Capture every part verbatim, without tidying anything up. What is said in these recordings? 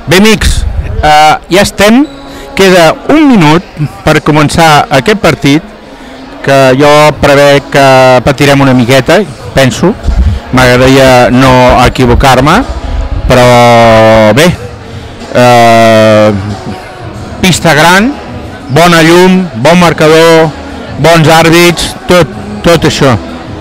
Bé, amics, eh, ja estem. Queda un minut per començar aquest partit, que jo prevec que patirem una miqueta, penso. M'agradaria no equivocar-me, però bé, eh, pista gran, bona llum, bon marcador, bons àrbits, tot, tot això.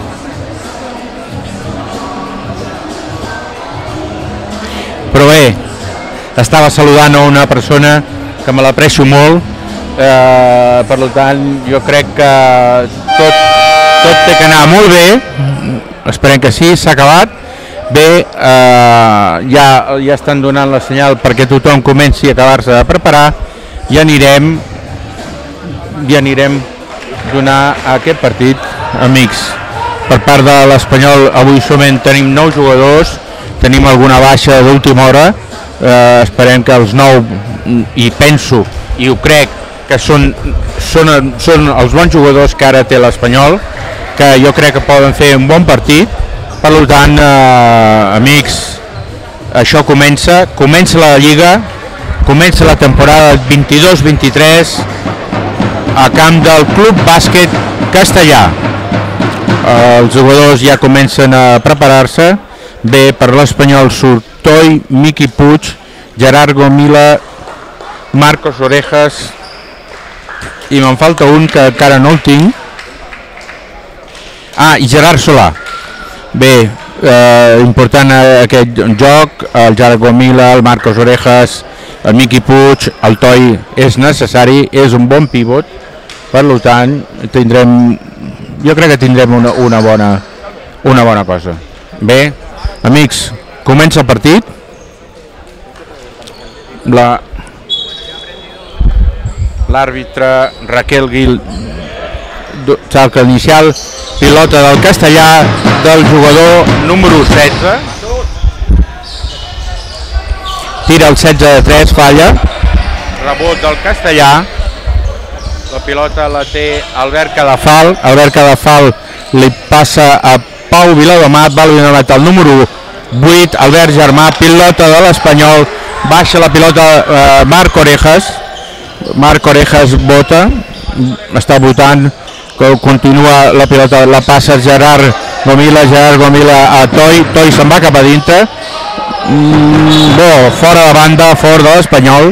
Però bé, estava saludant a una persona que me l'aprecio molt, eh, per tant jo crec que tot, tot té que anar molt bé, esperem que sí, s'ha acabat. Bé, eh, ja, ja estan donant la senyal perquè tothom comenci a acabar-se de preparar i anirem, i anirem a donar aquest partit, amics. Per part de l'Espanyol avui solament tenim nou jugadors, tenim alguna baixa d'última hora, eh, esperem que els nou, i penso, i ho crec, que són, són, són els bons jugadors que ara té l'Espanyol, que jo crec que poden fer un bon partit. Per tant, eh, amics, això comença, comença la Lliga, comença la temporada vint-i-dos vint-i-tres a camp del Club Bàsquet Castellà. Els jugadors ja comencen a preparar-se. Bé, per l'Espanyol surt Toi, Miqui Puig, Gerard Gomila, Marcos Orejas, i me'n falta un que encara no el tinc. Ah, i Gerard Solà. Bé, eh, important aquest joc, el Gerard Gomila, el Marcos Orejas, el Miqui Puig, el Toi és necessari, és un bon pivot, per tant tindrem, jo crec que tindrem una, una, bona, una bona cosa. Bé, amics, comença el partit. La l'àrbitre Raquel Gil salca inicial, pilota del Castellà, del jugador número setze, tira el setze de tres, falla, rebot del Castellà, la pilota la té Albert Cadafal, Albert Cadafal li passa a Pau Viladomat, Pau Viladomat el número vuit, Albert Germà, pilota de l'Espanyol, baixa la pilota eh, Marc Orejas, Marc Orejas bota, està votant, continua la pilota, la passa Gerard Gomila, Gerard Gomila a Toi, Toi se'n va cap a dintre, mm, bo, fora de banda, fora de l'Espanyol.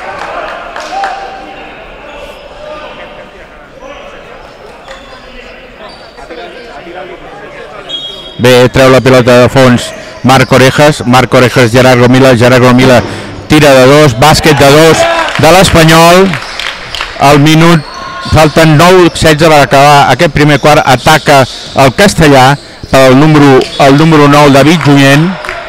Bé, treu la pilota de fons Marc Orejas, Marc Orejas, Gerard Gomila, Gerard Gomila tira de dos, bàsquet de dos de l'Espanyol, al minut, falten nou setze per acabar aquest primer quart, ataca el Castellà pel número, el número nou David Junyent,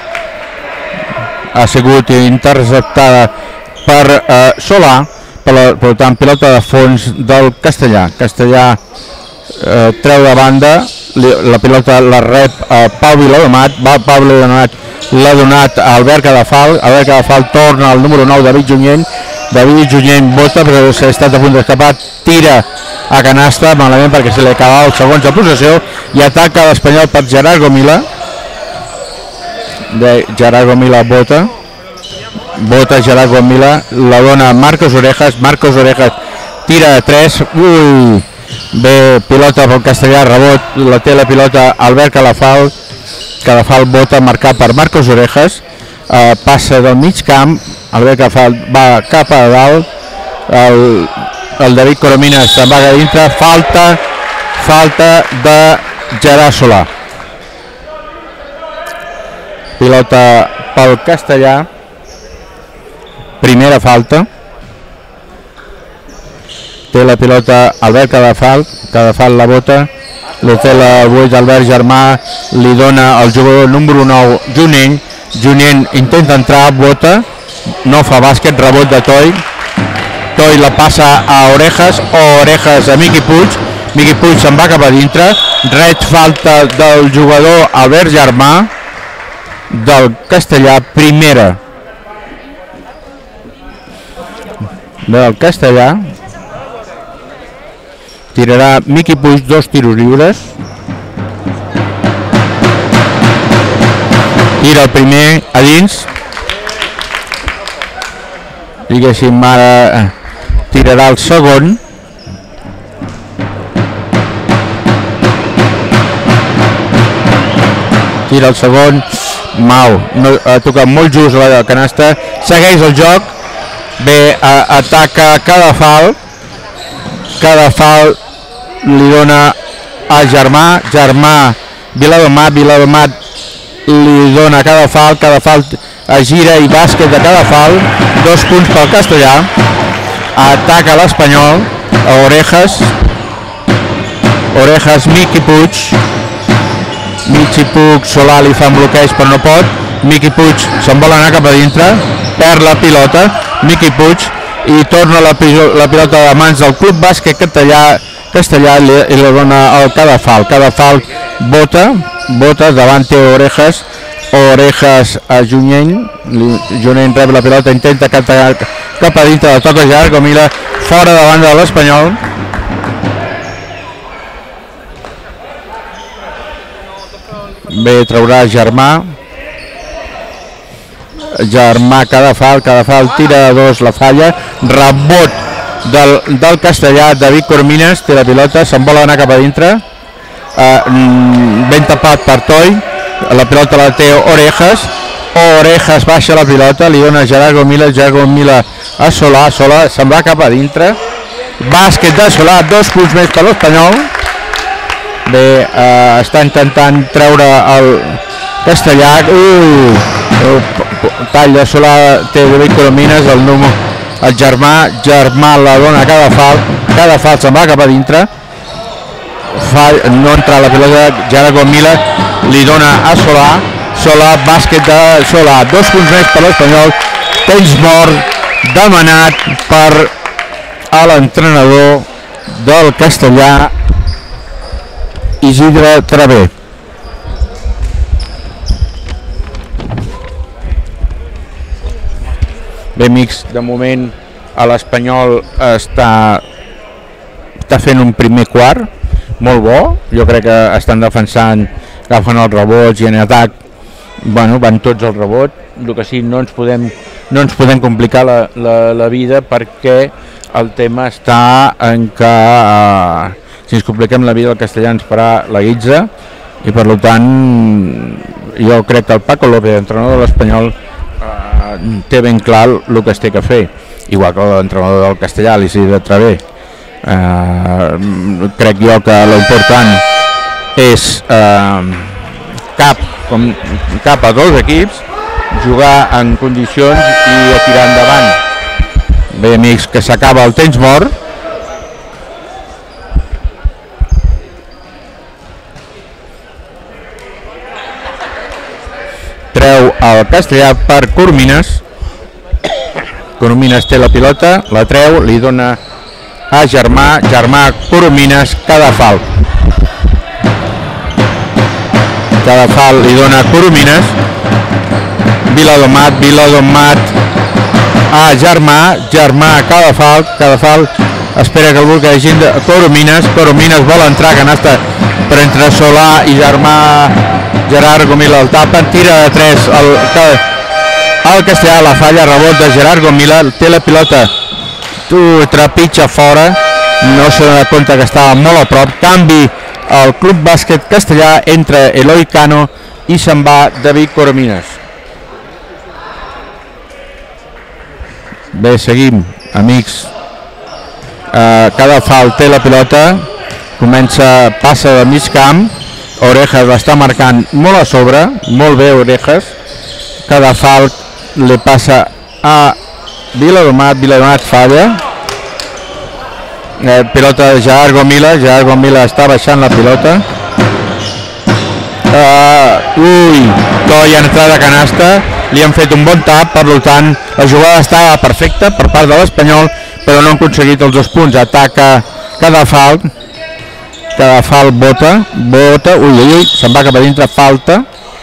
ha sigut interceptada per eh, Solà, per, la, per tant pilota de fons del Castellà, Castellà eh, treu de banda, la pilota la rep a Pau Viladomat, va Pau Viladomat, l'ha donat a Albert Cadafal, Albert Cadafal torna al número nou David Junyent, David Junyent vota però s'ha estat a punt d'escapar, tira a canasta, malament perquè se li acaba els segons de possessió, i ataca l'Espanyol per Gerard Gomila. De Gerard Gomila vota, vota Gerard Gomila, la dona Marcos Orejas, Marcos Orejas tira de tres, ui, bé, pilota pel Castellà, rebot, la té la pilota Albert Cadafal, Cadafal vota marcat per Marcos Orejas, eh, passa del mig camp, Albert Cadafal va cap a dalt, el, el David Coromines se'n va a dintre, falta, falta de Gerard Solà. Pilota pel Castellà, primera falta, té la pilota Albert Cadafal, Cadafal la bota, li té la vuit Albert Germà, li dona el jugador número nou Junyent, Junyent intenta entrar, bota, no fa bàsquet, rebot de Toi, Toi la passa a Orejas, o Orejas a Miqui Puig, Miqui Puig se'n va cap a dintre, ret falta del jugador Albert Germà, del Castellà, primera del Castellà, tirarà Miqui Puig dos tiros lliures, tira el primer a dins, diguéssim, ara tirarà el segon. Tira el segon, mal, no, ha tocat molt just la canasta, segueix el joc, bé, a, ataca Cadafal, Cadafal li dona a Germà, Germà, Viladomat, Viladomat li dona a Cadafal, Cadafal a gira i bàsquet de Cadafal, dos punts pel Castellà, ataca l'Espanyol, a Orejas, Orejas, Miqui Puig, Miqui Puig, Solà li fa un bloqueig però no pot, Miqui Puig se'n vol anar cap a dintre, perd la pilota, Miqui Puig, i torna la, la pilota a mans del Club Bàsquet Castellà, Castellà i li dona al Cadafal, Cadafal bota, bota davant té Orejas, Orejas a Junyent, Junyent rep la pilota, intenta cap a, cap a dintre, la toca Jargomila, fora de banda de l'Espanyol. Bé, traurà Germà, Germà, Cadafal, Cadafal tira de dos, la falla, rebot del, del Castellà, David Coromines, té la pilota, se'n vol anar cap a dintre, uh, ben tapat per Toi, la pilota la té Orejas, Orejas baixa la pilota, li dona Gerard Gomila, Gerard Gomila a Solà, Solà se'n va cap a dintre, bàsquet de Solà, dos punts més per l'Espanyol. Bé, eh, està intentant treure el Castellà, uh, tall de Solà, té David Coromines, el, número, el Germà, Germà la dona a Cadafal, Cadafal se'n va cap a dintre, Fall, no entra la pilota, Gerard Gomila li dona a Solà, Solà, bàsquet de Solà, dos punts més per l'Espanyol, temps mort demanat per a l'entrenador del Castellà, Isidre Travé. Bé, amics, de moment l'Espanyol està, està fent un primer quart molt bo, jo crec que estan defensant, agafen els rebots i en atac, bueno, van tots al rebot, el que sí, no ens podem, no ens podem complicar la, la, la vida perquè el tema està en que eh, si ens compliquem la vida el Castellà ens farà la guitza i per tant jo crec que el Paco López, entrenador de l'Espanyol, eh, té ben clar el que es té que fer, igual que l'entrenador del Castellà, l'Isidre Travé. Eh, crec jo que l'important és eh, cap, com, cap a dos equips, jugar en condicions i a tirar endavant. Bé, amics, que s'acaba el temps mort. Treu el Castellà per Coromines, Coromines té la pilota, la treu, li dona a Germà, Germà, Coromines, Cadafal, Cadafal li dona a Coromines, Viladomat, Viladomat a Germà, Germà, Cadafal, Cadafal espera que el bloquegin de Coromines, Coromines vol entrar, canasta per entre Solà i Germà, Gerard Gomila el tapa, tira de tres el, el Castellà, la falla, rebot de Gerard Gomila, té la pilota, tu trepitja fora, no se n'ha compte que estava molt a prop, canvi al Club Bàsquet Castellà, entre Eloi Cano i se'n va David Coromines. Bé, seguim, amics, uh, Cadafal té la pilota, comença, passa de mig camp, Orejas l'està marcant molt a sobre, molt bé Orejas, Cadafal li passa a Viladomat, Viladomat falla, eh, pilota de Gerard Gomila, Gerard Gomila està baixant la pilota, uh, ui, Toi ha entrat a canasta, li han fet un bon tap, per tant la jugada estava perfecta per part de l'Espanyol, però no han aconseguit els dos punts, ataca Cadafal, Cadafal bota, bota, ui, ui, ui, se'n va cap a dintre, falta,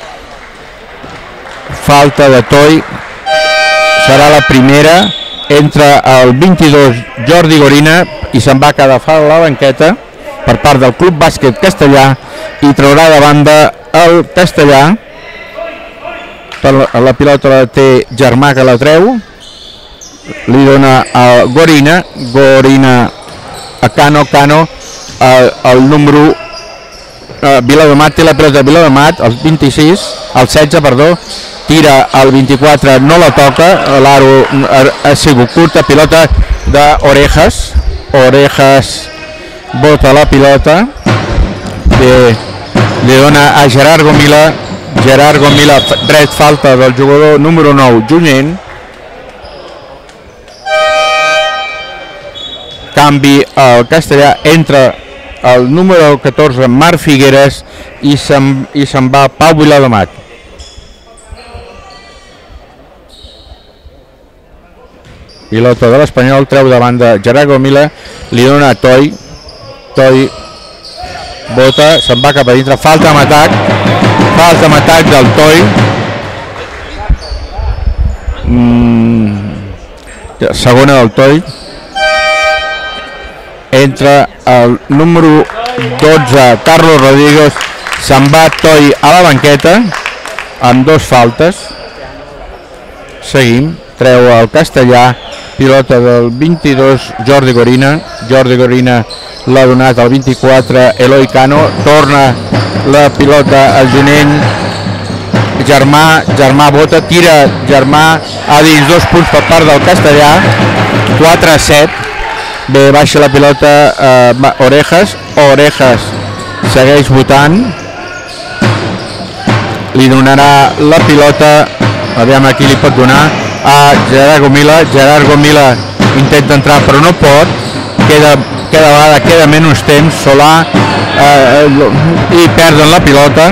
falta de Toi, serà la primera, entra el vint-i-dos Jordi Gorina i se'n va Cadafal a la banqueta per part del Club Bàsquet Castellà i traurà de banda el Castellà, la, la pilota la té Germà que la treu, li dona a Gorina, Gorina a Cano, Cano el, el número uh, Viladomat, té la pilota de Viladomat, el vint-i-sis, el setze, perdó, tira el vint-i-quatre, no la toca, l'aro ha, ha sigut curta, pilota d'Orejas, Orejas bota la pilota, bé, li dona a Gerard Gomila, Gerard Gomila, dret falta del jugador número nou, Junyent. Canvi al castellà, entra el número catorze, Marc Figueres, i se'n i se'n va Pau Viladomat. Pilota de l'Espanyol, treu de banda Gerard Gomila, li dona a Toi, Toi bota, se'n va cap a dintre, falta amb atac, falta amb atac del Toi. Mm, segona del Toi. Entra el número dotze, Carlos Rodríguez, se'n va Toi a la banqueta, amb dos faltes. Seguim, treu el castellà, pilota del vint-i-dos, Jordi Gorina, Jordi Gorina l'ha donat al vint-i-quatre, Eloi Cano, torna la pilota al Junent, Germà, Germà bota, tira Germà a dins, dos punts per part del castellà, quatre a set, bé, baixa la pilota eh, Orejas, Orejas segueix votant, li donarà la pilota, aviam a qui li pot donar, a Gerard Gomila, Gerard Gomila intenta entrar però no pot, queda, cada vegada queda menys temps, Solà eh, i perden la pilota,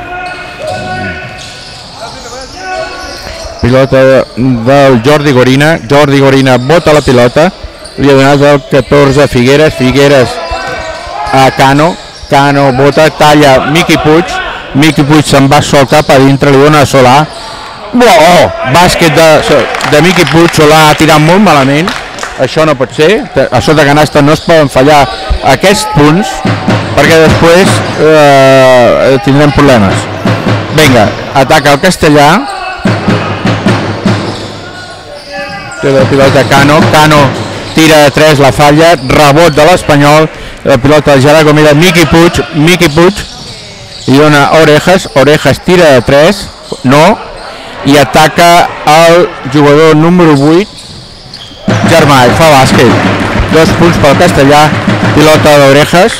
pilota del Jordi Gorina, Jordi Gorina bota la pilota, li ha donat el catorze, Figueres, Figueres a Cano, Cano bota, talla Miqui Puig, Miqui Puig se'n va sol cap a dintre, li dona a Solà, oh, bàsquet de, de Miqui Puig, Solà ha tirat molt malament, això no pot ser, a sota canasta no es poden fallar aquests punts, perquè després eh, tindrem problemes. Vinga, ataca el castellà, té la pilota Cano, Cano tira de tres, la falla, rebot de l'Espanyol, la pilota de Gerard Gomila, Miqui Puig, Miqui Puig, i dona Orejas, Orejas tira de tres, no, i ataca el jugador número vuit, Germà, i fa bàsquet, dos punts pel castellà, pilota d'Orejas,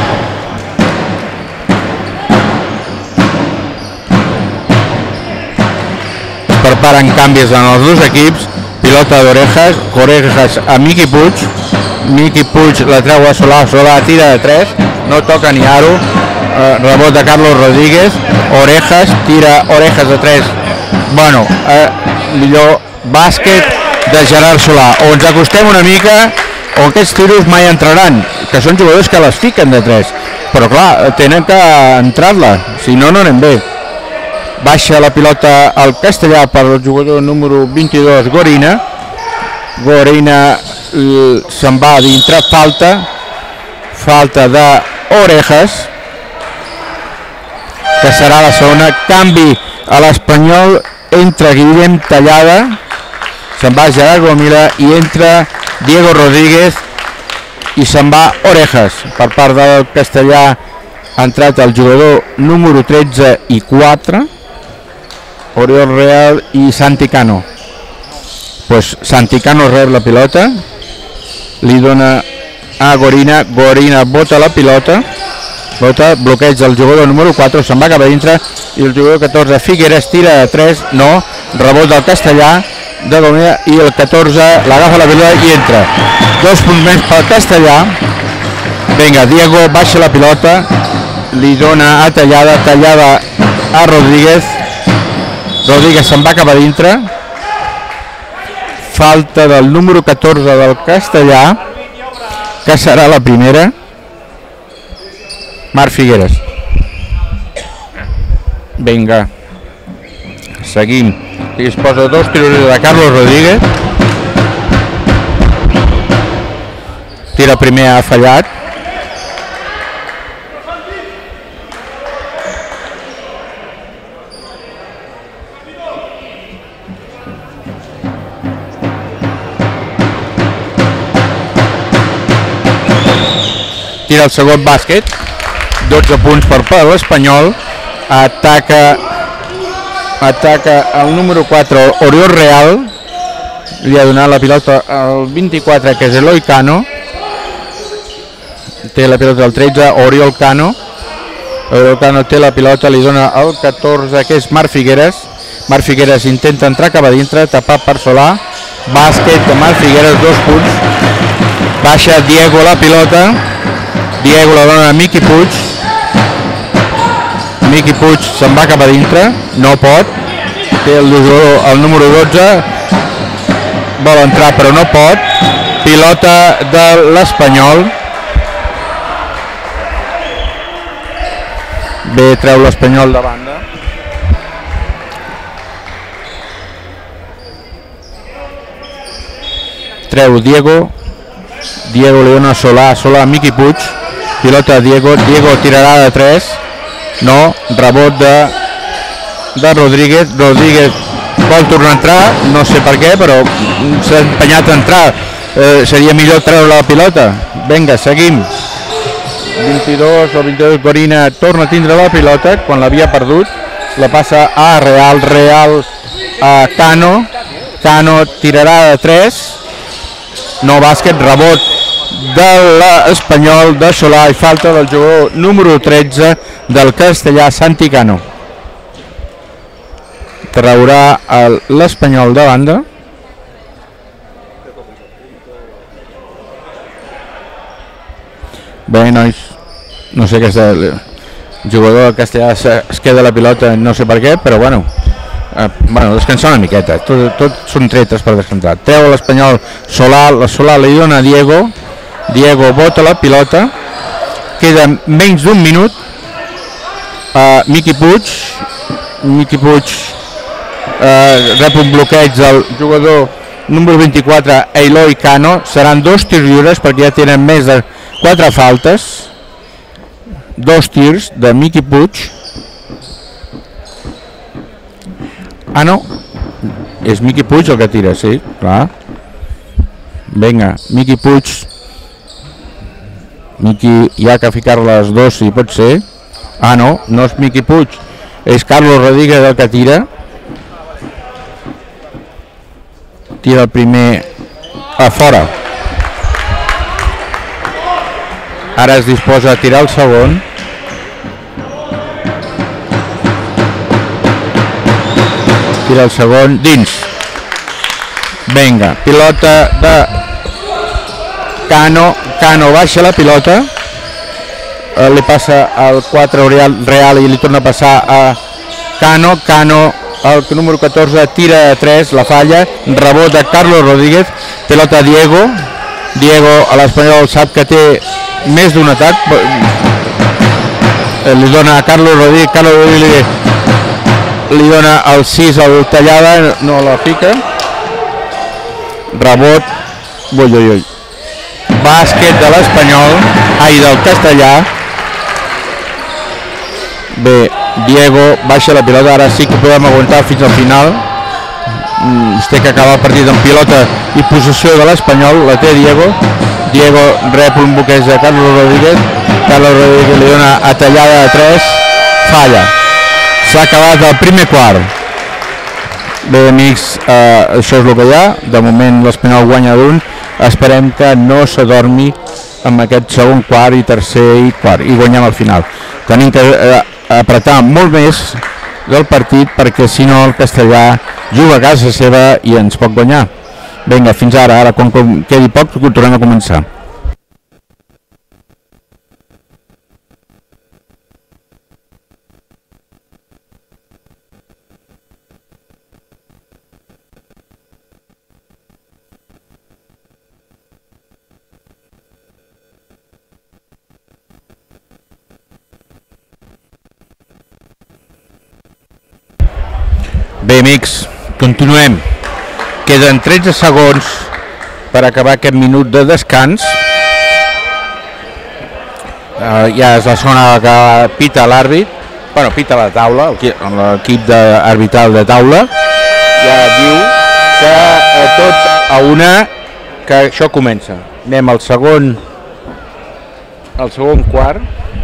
es preparen canvis en els dos equips, pilota d'Orejas, Orejas a Miqui Puig, Miqui Puig la treu a Solà, Solà tira de tres, no toca ni aro, eh, rebot de Carlos Rodríguez, Orejas, tira Orejas de tres, bueno, eh, millor bàsquet de Gerard Solà, o ens acostem una mica o aquests tiros mai entraran, que són jugadors que les fiquen de tres, però clar, tenen que entrar-la, si no, no anem bé. Baixa la pilota al castellà per el jugador número vint-i-dos, Gorina. Gorina se'n va a dintre, falta, falta d'Orejas, que serà la segona, canvi a l'Espanyol, entra Guillem Tallada, se'n va Gerard Gomila i entra Diego Rodríguez i se'n va Orejas. Per part del castellà ha entrat el jugador número tretze i quatre, Oriol Real i Santi Cano. Pues Santi Cano rep la pilota, li dona a Gorina, Gorina bota la pilota, bota, bloqueig del jugador número quatre, se'n va cap a dintre, i el jugador catorze, Figueres, tira de tres, no, rebot del castellà, de Gomila, i el catorze l'agafa la pilota i entra. Dos punts més pel castellà. Vinga, Diego baixa la pilota, li dona a Tallada, Tallada a Rodríguez, Rodríguez se'n va cap a dintre, falta del número catorze del castellà, que serà la primera, Marc Figueres. Vinga, seguim, i es posa dos tiros de Carlos Rodríguez, tira primer, ha fallat, tira el segon bàsquet, dotze punts per per l'Espanyol. Ataca ataca el número quatre, Oriol Real, li ha donat la pilota al vint-i-quatre, que és Eloi Cano, té la pilota al tretze, Oriol Cano, Oriol Cano té la pilota, li dona el catorze, que és Marc Figueres. Marc Figueres intenta entrar cap a dintre, tapat per Solà, bàsquet de Marc Figueres, dos punts, baixa Diego la pilota, Diego la dona a Miqui Puig, Miqui Puig se'n va cap a dintre, no pot, té el, el número dotze, vol entrar però no pot, pilota de l'Espanyol, bé, treu l'Espanyol de banda. Treu Diego, Diego li dona a Solà, Solà a Miqui Puig, pilota de Diego, Diego tirarà de tres, no, rebot de, de Rodríguez, Rodríguez vol tornar a entrar, no sé per què, però s'ha empenyat a entrar, eh, seria millor treure la pilota. Vinga, seguim. vint-i-dos, el vint-i-dos, Gorina torna a tindre la pilota, quan l'havia perdut, la passa a Real, Real a Cano, Cano tirarà de tres, no bàsquet, rebot de l'Espanyol de Solà i falta del jugador número tretze del castellà, Santi Cano. Traurà l'Espanyol de banda. Bé, nois, no sé què és el jugador del castellà, es queda la pilota, no sé per què, però bueno, eh, bueno, descansar una miqueta, tot, tot són tretes per descansar. Treu l'Espanyol, Solà, la Solà li dona a Diego, Diego bota la pilota, queda menys d'un minut, uh, Miqui Puig, Miqui Puig uh, rep un bloqueig del jugador número vint-i-quatre, Eloi Cano, seran dos tirs lliures perquè ja tenen més de quatre faltes, dos tirs de Miqui Puig. Ah, no, és Miqui Puig el que tira, sí, clar. Vinga, Miqui Puig, Miqui, ja que ficar les dos si pot ser. Ah, no, no és Miqui Puig, és Carlos Rodríguez el que tira. Tira el primer a fora. Ara es disposa a tirar el segon. Tira el segon, dins. Vinga, pilota de Cano, Cano baixa la pilota, eh, li passa al quatre Real, Real i li torna a passar a Cano, Cano, el número catorze tira a tres, la falla, rebot de Carlos Rodríguez, pilota a Diego, Diego a l'Espanyol sap que té més d'un atac, eh, li dona a Carlos Rodríguez, Carlos Rodríguez li dona el sis al tallada, no la fica, rebot, ui, ui, ui. Bàsquet de l'Espanyol, ai, del castellà. Bé, Diego baixa la pilota, ara sí que podem aguantar fins al final. Mm, es té que acabar el partit amb pilota i possessió de l'Espanyol, la té Diego. Diego rep un bloqueig de Carlos Rodríguez, Carlos Rodríguez li dona a tallada de tres, falla. S'ha acabat el primer quart. Bé, amics, eh, això és el que hi ha. De moment l'Espanyol guanya d'un. Esperem que no s'adormi amb aquest segon quart i tercer i quart i guanyem al final. Tenim que eh, apretar molt més del partit perquè si no el castellà juga a casa seva i ens pot guanyar. Vinga, fins ara, ara quan quedi poc tornem a començar. Bé, amics, continuem. Queden tretze segons per acabar aquest minut de descans. Uh, ja és la zona que pita l'àrbit, bueno, pita la taula, l'equip arbitral de taula. Ja diu que uh, tot a una, que això comença. Anem al segon, el segon quart.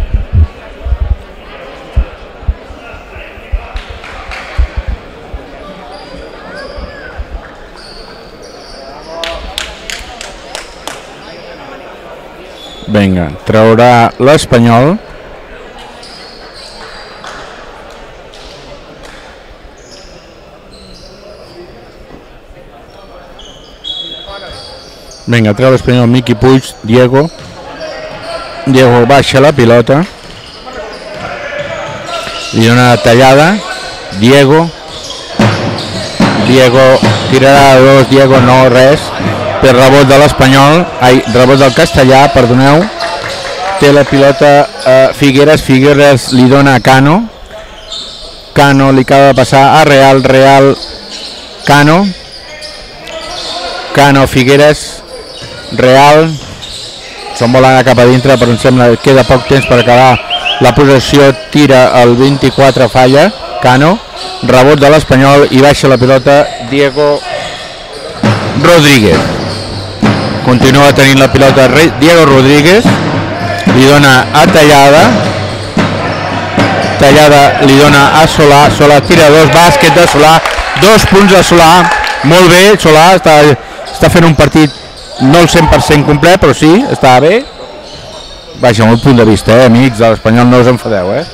Vinga, traurà l'Espanyol. Vinga, treu l'Espanyol, Miqui Puig, Diego. Diego baixa la pilota. Li dona tallada. Diego. Diego tirarà a dos, Diego no, res. Per rebot de l'Espanyol, ai, rebot del Castellà, perdoneu. Té la pilota eh, Figueres, Figueres li dona a Cano. Cano li acaba de passar a Real, Real, Cano. Cano, Figueres. Real se'n vol anar cap a dintre, però em sembla que queda poc temps per acabar la possessió. Tira el vint-i-quatre, falla Cano, rebot de l'Espanyol i baixa la pilota Diego Rodríguez. Continua tenint la pilota Diego Rodríguez, li dona a Tallada, Tallada li dona a Solà, Solà tira dos, bàsquet de Solà, dos punts de Solà, molt bé, Solà està, està fent un partit no el cent per cent complet, però sí, està bé. Vaja, amb el punt de vista, eh, amics de l'Espanyol, no us enfadeu, eh?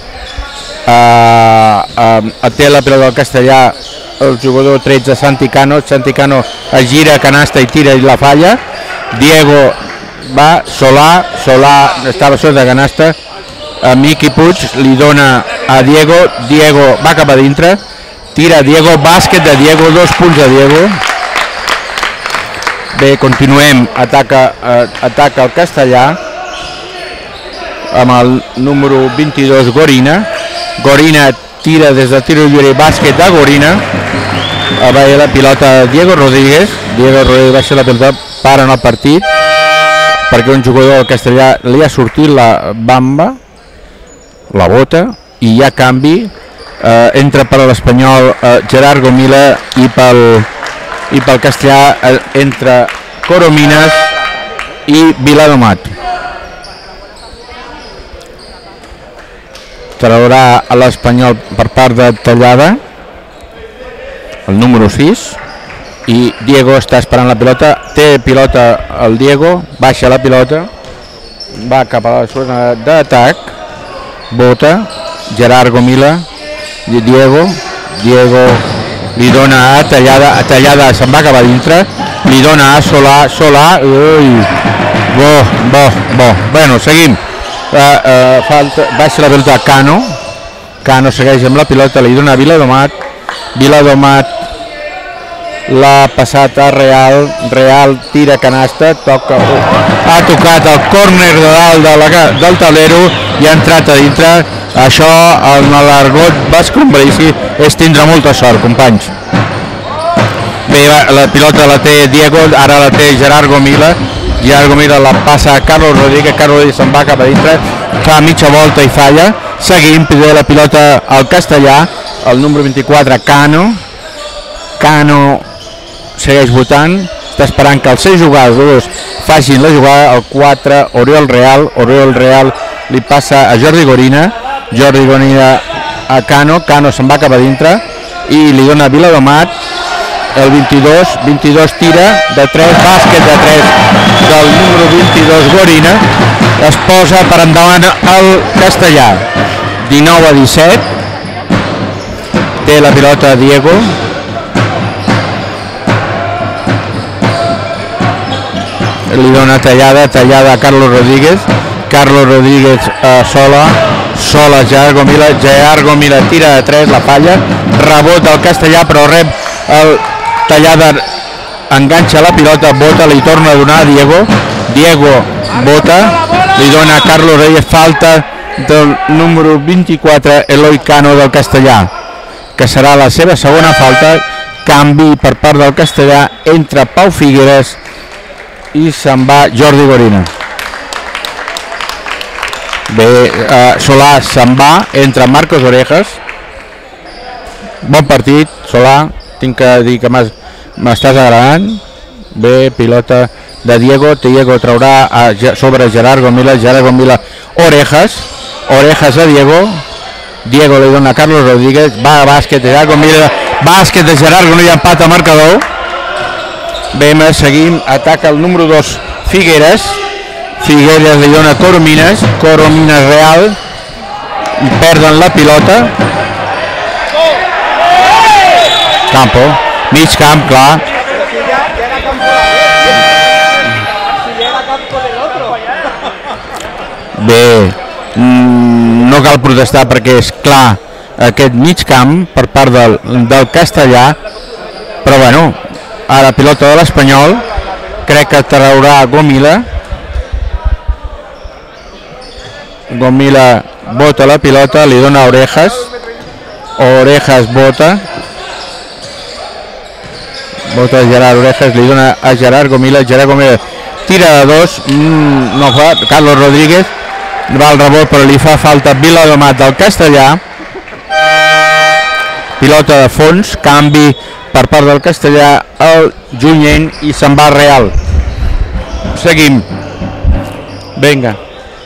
Uh, uh, té la pilota del Castellà el jugador tretze, Santi Cano. Santi Cano es gira, canasta i tira i la falla. Diego va, Solà, Solà estava sota canasta. Uh, Miqui Puig li dona a Diego, Diego va cap a dintre, tira Diego, bàsquet de Diego, dos punts de Diego. Bé, continuem, ataca, eh, ataca el Castellà amb el número vint-i-dos, Gorina. Gorina tira des de tiro lliure, bàsquet de Gorina. Va la pilota Diego Rodríguez. Diego Rodríguez baixa la pilota, paren el partit perquè un jugador del Castellà li ha sortit la bamba, la bota, i hi ha canvi. Eh, entra per l'Espanyol eh, Gerard Gomila i pel i pel Castellà eh, entre Coromines i Viladomat. Traurà a l'Espanyol per part de Tallada el número sis i Diego està esperant la pilota, té pilota el Diego, baixa la pilota, va cap a la zona d'atac, bota, Gerard Gomila, Diego, Diego li dona a Tallada, a Tallada se'n va cap a dintre, li dona a Solà, Solà, ui, bo, bo, bo, bueno, seguim, uh, uh, falta, baixa la pilota a Cano, Cano segueix amb la pilota, li dona a Viladomat, Viladomat l'ha passat a Real, Real tira canasta, toca, ha tocat el córner de dalt de la, del tablero i ha entrat a dintre. Això en l'argot bascombrici és tindre molta sort, companys. Bé, la pilota la té Diego, ara la té Gerard Gomila, Gerard Gomila la passa a Carlos Rodríguez, Carlos Rodríguez se'n va cap a dintre, fa mitja volta i falla. Seguim, té la pilota al Castellà, el número vint-i-quatre, Cano, Cano segueix votant, està esperant que els seus jugadors facin la jugada. El quatre, Oriol Real, Oriol Real li passa a Jordi Gorina, Jordi Gorina a Cano, Cano se'n va cap a dintre i li dona a Viladomat, el vint-i-dos, vint-i-dos tira de tres, bàsquet de tres del número vint-i-dos Gorina, es posa per endavant el Castellà, dinou a disset, té la pilota Diego, li dona tallada, tallada a Carlos Rodríguez, Carlos Rodríguez a Sola, Sola, Gerard Gomila, Gerard Gomila tira de tres, la falla, rebot al Castellà però rep el Tallada, enganxa la pilota, bota, li torna a donar a Diego, Diego bota, li dona a Carlos Rodríguez, falta del número vint-i-quatre, Eloi Cano del Castellà, que serà la seva segona falta, canvi per part del Castellà, entra Pau Figueres i se'n va Jordi Gorina. Bé, eh, Solà se'n va, entra Marcos Orejas, bon partit, Solà, tinc que dir que m'estàs agradant, bé, pilota de Diego, Diego traurà a, sobre Gerard Gomila, Gerard Gomila, Orejas, Orejas a Diego, Diego li dona a Carlos Rodríguez, va a bàsquet de Gerard Gomila, bàsquet de Gerard Gomila, empat a marcador. Bé, seguim, ataca el número dos Figueres, Figueres li dona a Coromines, Coromines Real, perden la pilota. Campo, mig camp, clar. Bé, no cal protestar perquè és clar aquest mig camp per part del, del castellà, però bueno, ara pilota de l'Espanyol, crec que traurà Gomila. Gomila bota la pilota, li dona a Orejas, Orejas bota, bota Gerard Orejas, li dona a Gerard Gomila, Gerard Gomila tira de dos, mm, no fa, Carlos Rodríguez va al rebot però li fa falta Viladomat del castellà. Pilota de fons, canvi per part del castellà al Junyent i se'n va Real. Seguim. Vinga.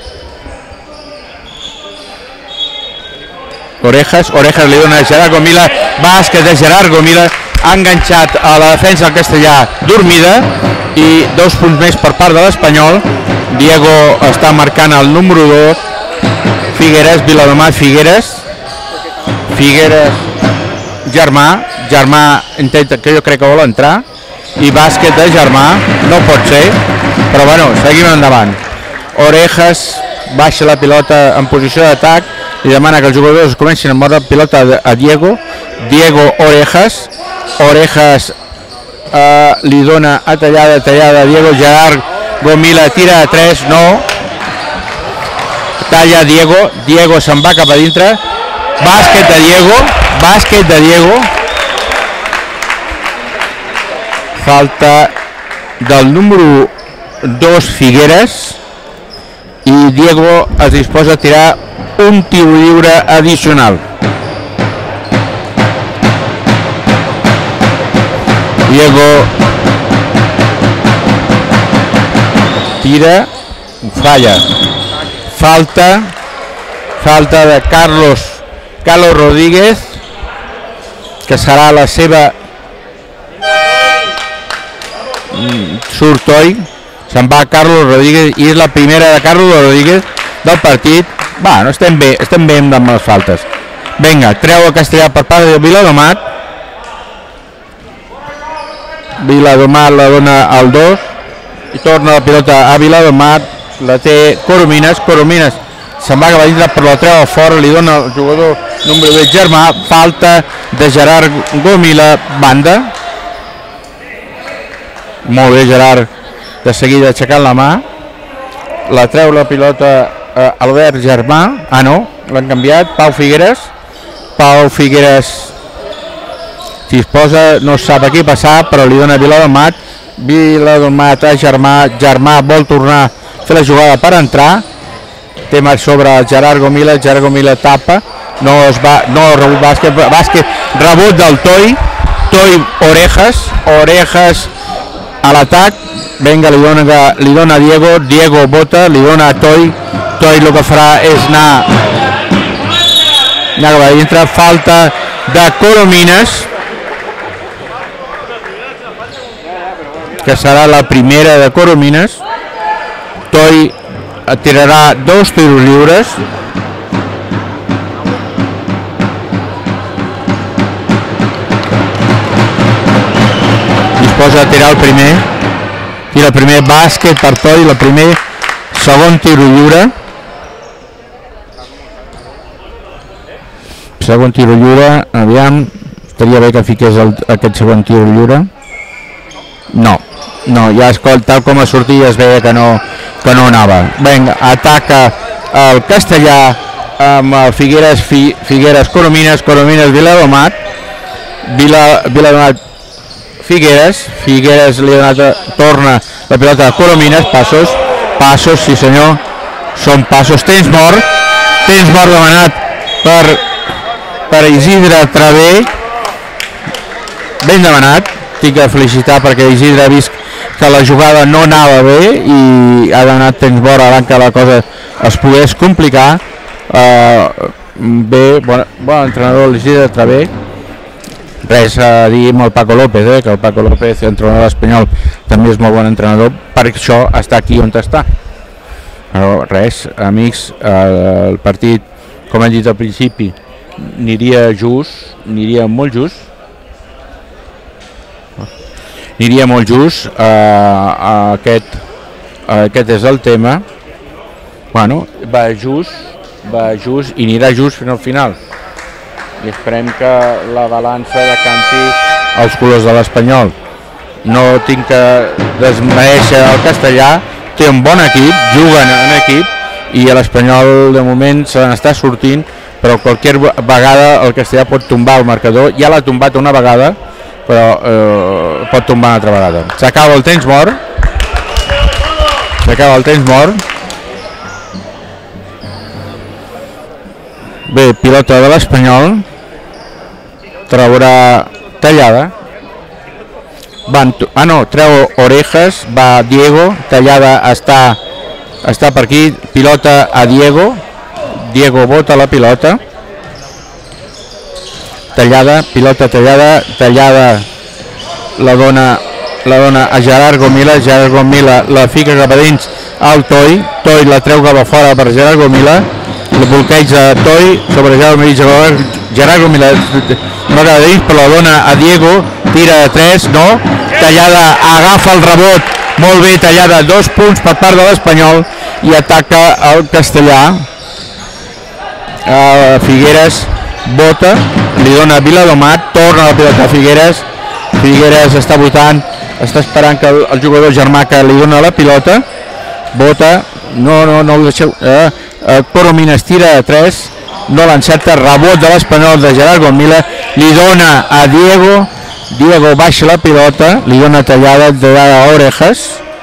Orejas, Orejas li dona a Gerard Gomila, bàsquet de Gerard Gomila, ha enganxat a la defensa del castellà dormida i dos punts més per part de l'Espanyol. Diego està marcant el número dos, Figueres, Viladomat, Figueres, Figueres, Germà, Germà intenta, que jo crec que vol entrar, i bàsquet de Germà, no pot ser, però bueno, seguim endavant. Orejas baixa la pilota en posició d'atac i demana que els jugadors comencin a moure pilota a Diego, Diego Orejas, Orejas eh, li dona a tallada, tallada a Diego, Gerard Gomila tira a tres, no, talla Diego, Diego se'n va cap a dintre, bàsquet de Diego, bàsquet de Diego, falta del número dos Figueres i Diego es disposa a tirar un tir lliure addicional. Diego tira, falla, falta, falta de Carlos, Carlos Rodríguez, que serà la seva, surt Toi, se'n va Carlos Rodríguez i és la primera de Carlos Rodríguez del partit. Va, no estem bé, estem bé amb les faltes. Vinga, treu el castellà per part de Viladomat, Viladomat la dona al dos i torna la pilota a Viladomat, la té Coromines, Coromines se'n va cap a dintre però la treu a fora, li dona el jugador número vuit Germà, falta de Gerard Gomila, banda. Molt bé Gerard, de seguida aixecant la mà, la treu la pilota a Albert Germà, ah no, l'han canviat, Pau Figueres, Pau Figueres si es posa, no sap a qui passar, però li dona Viladomat, Viladomat a Germà, Germà vol tornar a fer la jugada per entrar, té marc sobre Gerard Gomila, Gerard Gomila tapa, no es va, no rebut bàsquet, bàsquet, rebut del Toi, Toi Orejas, Orejas a l'atac, venga, li dona, li dona Diego, Diego bota, li dona a Toi, Toi el que farà és anar, anar cap a dintre, falta de Coromines, que serà la primera de Coromines. Toi tirarà dos tiros lliures. Disposa a tirar el primer. Tira el primer, bàsquet per Toi, el primer, segon tiro lliure. Segon tiro lliure, aviam, estaria bé que fiqués el, aquest segon tiro lliure. No, no, ja es, tal com a sortir ja es veia que no, que no anava. Vinga, ataca el castellà amb el Figueres, Fi, Figueres, Coromines, Coromines, Viladomat, Vila, Viladomat, Figueres, Figueres li ha donat, torna la pilota a Coromines, passos, passos, sí senyor, són passos, temps mort, temps mort demanat per, per Isidre Travé, ben demanat. Tinc que felicitar perquè Isidre ha vist que la jugada no anava bé i ha donat temps mort abans que la cosa es pogués complicar. Uh, bé, bon, bon entrenador l'Isidre Travé. Res a dir amb el Paco López, eh, que el Paco López, entrenador espanyol, també és molt bon entrenador, per això està aquí on està. Però res, amics, eh, el partit, com hem dit al principi, aniria just, aniria molt just, aniria molt just, eh, aquest, aquest és el tema. Bueno, va just, va just i anirà just fins al final. I esperem que la balança decanti els colors de l'Espanyol. No tinc que desmereixer el castellà, té un bon equip, juguen en equip i l'Espanyol de moment se n'està sortint, però qualsevol vegada el castellà pot tombar el marcador. Ja l'ha tombat una vegada, però eh, pot tombar una altra vegada. S'acaba el temps mort. S'acaba el temps mort. Bé, pilota de l'Espanyol, traurà Tallada, van, ah no, treu Orejas, va Diego, Tallada està, està per aquí, pilota a Diego, Diego bota la pilota, Tallada, pilota Tallada, Tallada la dona, la dona a Gerard Gomila, Gerard Gomila la fica cap a dins al Toi, Toi la treu cap a fora per Gerard Gomila, el bloqueig de Toi sobre Gerard Gomila, Gerard Gomila no acaba dins, però la dona a Diego, tira de tres, no, Tallada agafa el rebot, molt bé Tallada, dos punts per part de l'Espanyol i ataca el castellà. Uh, Figueres bota, li dona Viladomat, torna la pilota a Figueres, Figueres està votant, està esperant que el, el jugador germà que li dona la pilota, bota, no, no, no ho deixeu, eh, eh, Coromines tira de tres, no l'encerta, rebot de l'Espanyol de Gerard Gomila, li dona a Diego, Diego baixa la pilota, li dona Tallada de a Orejas,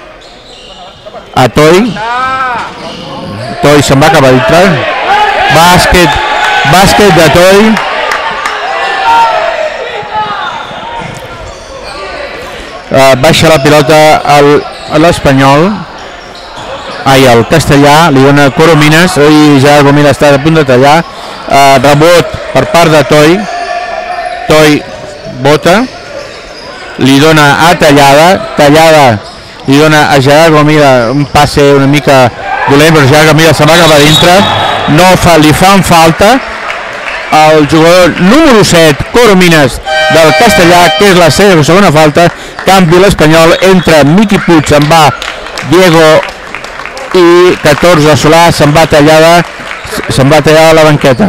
a Toi, Toi se'n va cap a dintre, bàsquet, bàsquet de Toi, uh, baixa la pilota al, a l'Espanyol, ai, el castellà, li dona Coromines, i Gerard Gomila està a punt de tallar, uh, rebot per part de Toi, Toi bota, li dona a Tallada, Tallada li dona a Gerard Gomila un passe una mica dolent, però Gerard Gomila se'n va cap a dintre, no fa, li fan falta el jugador número set, Coromines del castellà, que és la seva segona falta, canvi l'Espanyol, entra Miqui Puig, se'n va Diego i catorze Solà, se'n va Tallada, se'n va tallar a la banqueta.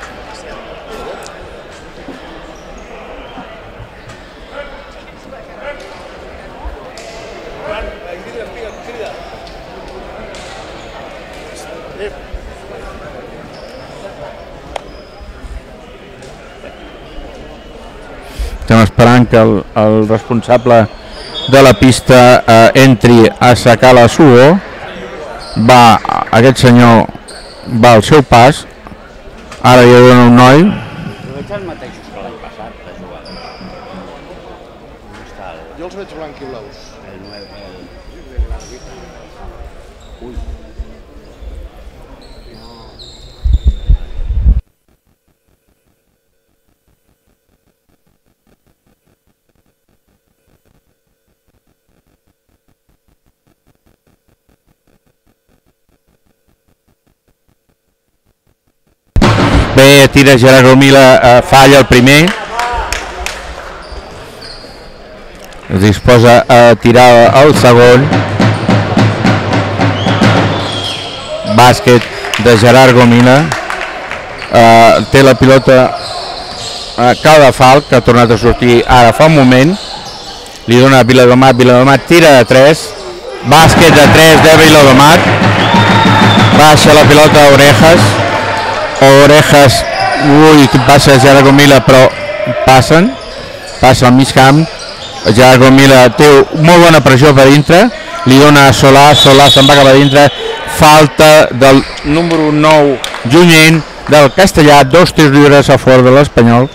Estem esperant que el, el responsable de la pista eh, entri a assecar la suor. Va, aquest senyor va al seu pas, ara hi dona un noi. Veig els mateixos que l'any passat, la jugada. Jo els veig blanc i blaus. El nueve, el... Ui. Bé, tira Gerard Gomila, eh, falla el primer. Es disposa a tirar el segon. Bàsquet de Gerard Gomila. Eh, té la pilota a Cadafalc, que ha tornat a sortir ara fa un moment. Li dona a Viladomat, Viladomat tira de tres. Bàsquet de tres de Viladomat. Baixa la pilota a Orejas. Orejas, ui, que passa Gerard Gomila, però passen, passa al mig camp. Gerard Gomila té molt bona pressió per dintre, li dona a Solà, Solà se'n va cap a dintre, falta del número nou Junyent del castellà, dos tirs lliures a favor de l'Espanyol.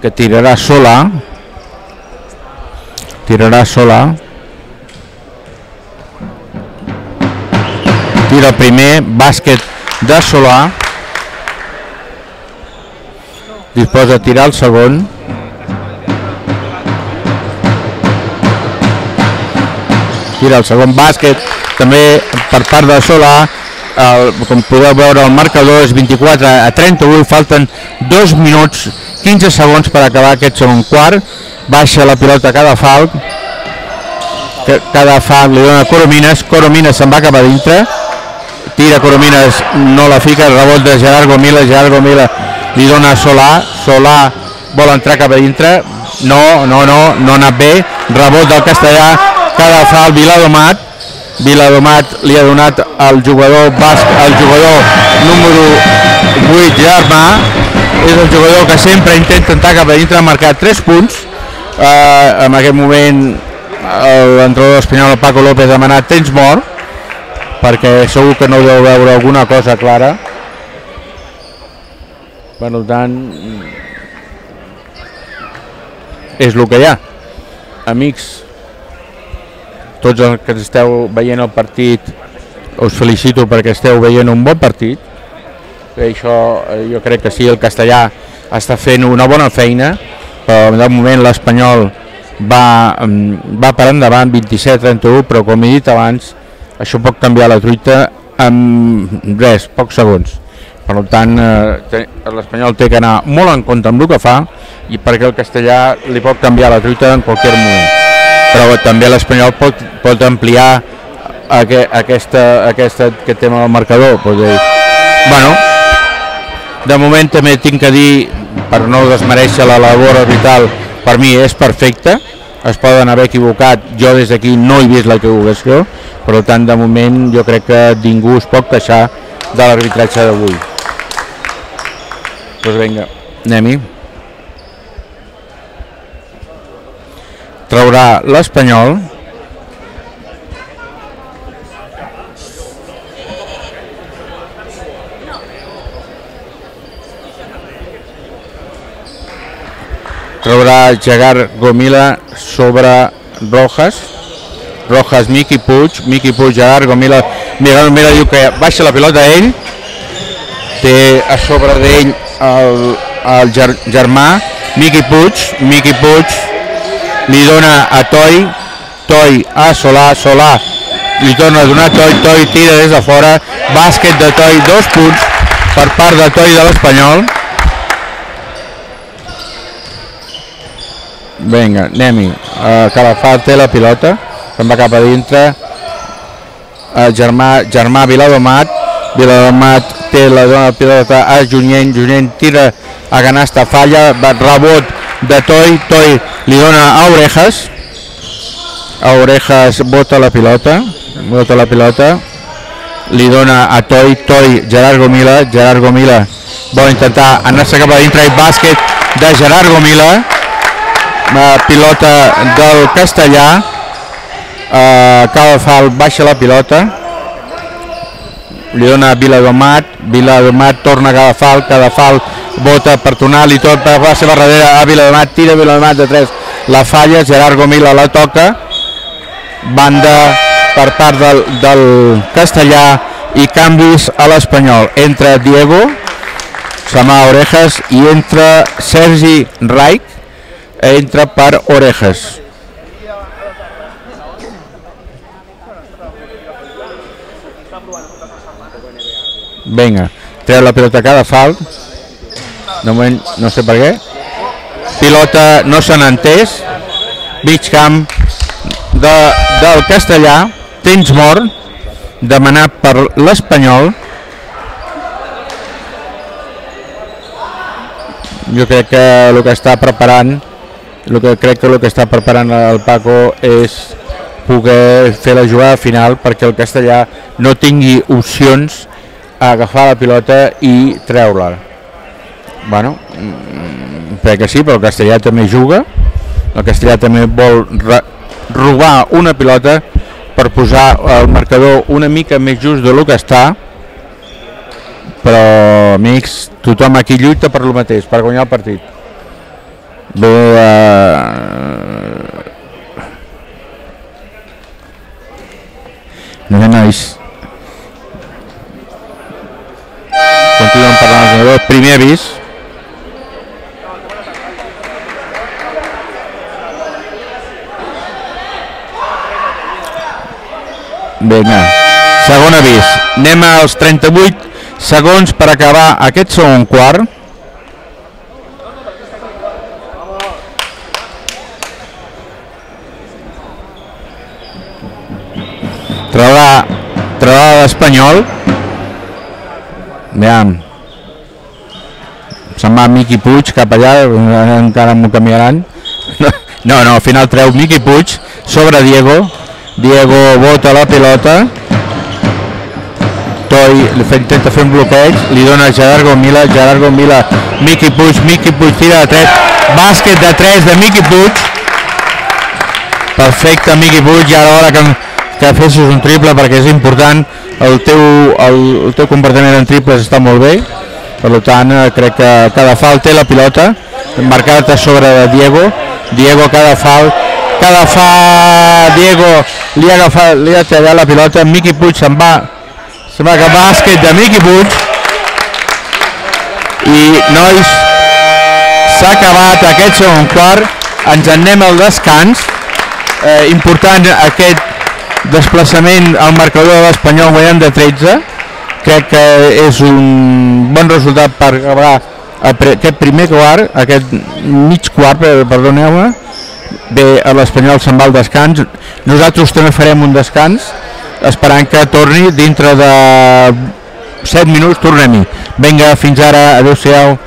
que tirarà Solà. Tirarà Solà. Tira el primer, bàsquet de Solà. Disposa a tirar el segon. Tira el segon, bàsquet també per part de Solà. El, com podeu veure, el marcador és vint-i-quatre a trenta-u, falten dos minuts quinze segons per acabar aquest segon quart. Baixa la pilota Cadafalch, Cadafalch li dona Coromines, Coromines se'n va cap a dintre, tira Coromines, no la fica, rebot de Gerard Gomila, Gerard Gomila li dona a Solà, Solà vol entrar cap a dintre, no, no, no, no ha anat bé, rebot del castellà, Cadafalch, Viladomat, Viladomat li ha donat al jugador basc, al jugador número vuit, Germà, és el jugador que sempre intenta entrar cap a dintre, ha marcat tres punts, eh, en aquest moment l'entrenador espanyol Paco López ha demanat temps mort, perquè segur que no deu veure alguna cosa clara, per tant és el que hi ha. Amics, tots els que esteu veient el partit, us felicito perquè esteu veient un bon partit. Això jo crec que sí, el castellà està fent una bona feina, però de moment l'Espanyol va, va per endavant vint-i-set a trenta-u, però com he dit abans, això pot canviar la truita en res, pocs segons. Per tant, l'Espanyol té que anar molt en compte amb el que fa, i perquè el castellà li pot canviar la truita en qualsevol moment. Però també l'Espanyol pot, pot ampliar aqu aquesta, aquesta, aquest tema del marcador. Pot dir. Bueno, de moment també tinc que dir, per no desmereixer la labor arbitral, per mi és perfecta, es poden haver equivocat, jo des d'aquí no he vist l'equivocació, per tant de moment jo crec que ningú es pot queixar de l'arbitratge d'avui. Doncs vinga, anem-hi. Traurà l'Espanyol. Traurà Gerard Gomila sobre Rojas. Rojas, Miqui Puig, Miqui Puig, Gerard Gomila. Gerard Gomila diu que baixa la pilota a ell. Té a sobre d'ell el, el ger, germà, Miqui Puig, Miqui Puig li dona a Toi, Toi a Solà, Solà li torna a donar a Toi, Toi tira des de fora, bàsquet de Toi, dos punts per part de Toi de l'Espanyol. Vinga, anem-hi. Uh, Calafat té la pilota, se'n va cap a dintre. Uh, Germà, Germà Viladomat, Viladomat té la dona pilota a Junyent, Junyent tira a canasta, falla, rebot de Toi, Toi li dona a Orejas, a Orejas bota la pilota, bota la pilota, li dona a Toi, Toi, Gerard Gomila, Gerard Gomila vol intentar anar-se cap a dintre, i bàsquet de Gerard Gomila, pilota del castellà, Calafalch baixa la pilota, li dona a Viladomat, Viladomat torna a Calafalch, Calafalch bota per tornar, li tot per la seva darrere a Viladomat, tira Viladomat de tres, la falla, Gerard Gomila la toca, banda per part del, del castellà, i canvis a l'Espanyol, entra Diego, Samà Orejas, i entra Sergi Reich, entra per Orejas. Vinga, treu la pilota a Cadafalch, de moment no sé per què, pilota no se n'ha entès, mig camp de, del castellà, temps mort, demanat per l'Espanyol. Jo crec que el que està preparant, el que crec que el que està preparant el Paco és poder fer la jugada final perquè el castellà no tingui opcions a agafar la pilota i treure-la. Bueno, crec que sí, però el castellà també juga, el castellà també vol robar una pilota per posar el marcador una mica més just del que està, però amics, tothom aquí lluita per lo mateix, per guanyar el partit. Bé, eh, no, nois. Continuem parlant del primer avís. Vinga, segon avís. Anem als trenta-vuit segons per acabar aquest segon quart. Traurà, traurà l'Espanyol. Aviam. Se'n va Miqui Puig cap allà, encara m'ho canviaran. No, no, al final treu Miqui Puig sobre Diego. Diego bota la pilota. Toi intenta fer un bloqueig, li dona Gerard Gomila, Gerard Gomila, Miqui Puig, Miqui Puig tira de tres, bàsquet de tres de Miqui Puig. Perfecte, Miqui Puig, i ara hora que, que fessis un triple perquè és important, el teu, el, el teu comportament en triples està molt bé, per tant crec que cada fal té la pilota, marcat a sobre de Diego, Diego cada fal, cada fa Diego li ha agafat, li ha tallat la pilota, Miqui Puig se'n va, se'n va cap bàsquet de Miqui Puig, i nois, s'ha acabat aquest segon quart, ens en anem al descans, eh, important aquest desplaçament al marcador de l'Espanyol guanyant de tretze, crec que és un bon resultat per acabar aquest primer quart, aquest mig quart, perdoneu-me. Bé, l'Espanyol se'n va al descans, nosaltres també farem un descans, esperant que torni dintre de set minuts, tornem-hi. Vinga, fins ara, adeu-siau.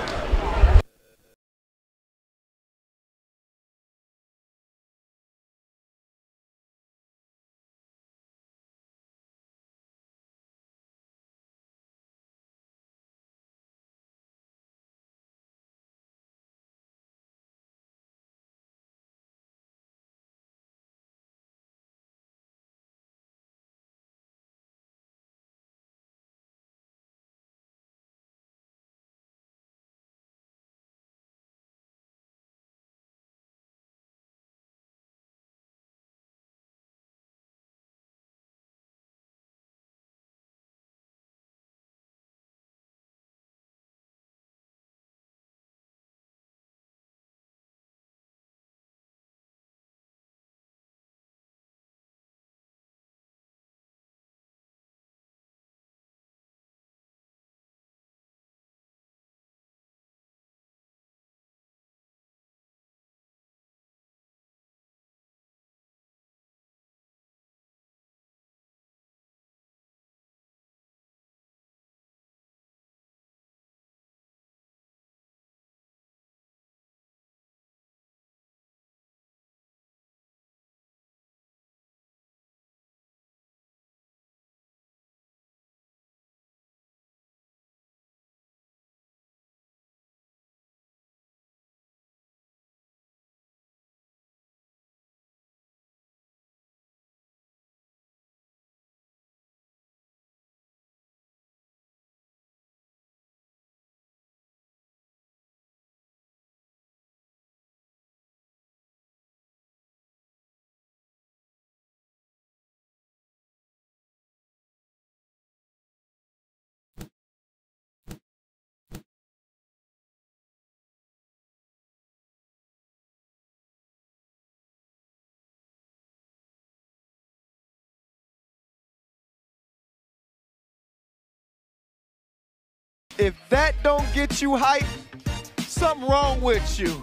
If that don't get you hyped, something wrong with you.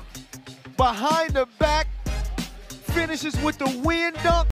Behind the back, finishes with the wind dunk.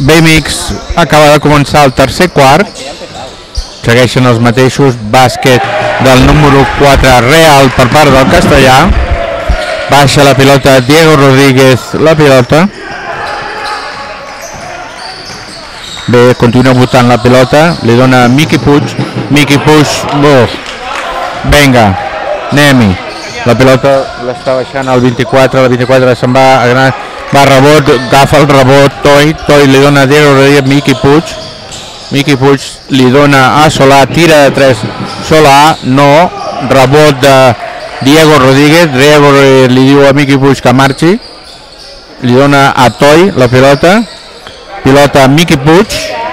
Bé, amics, acaba de començar el tercer quart. Segueixen els mateixos. Bàsquet del número quatre, Real, per part del Castellà. Baixa la pilota Diego Rodríguez, la pilota. Bé, continua votant la pilota. Li dona Miqui Puig. Miqui Puig, bo. Vinga, anem-hi. La pilota l'està baixant al vint-i-quatre, la vint-i-quatre se'n va a gran, va a rebot, agafa el rebot, Toi, Toi li dona a Diego Rodríguez, Miqui Puig, Miqui Puig li dona a Solà, tira de tres, Solà, no, rebot de Diego Rodríguez, Diego Rodríguez li diu a Miqui Puig que marxi, li dona a Toi la pilota, pilota a Miqui Puig,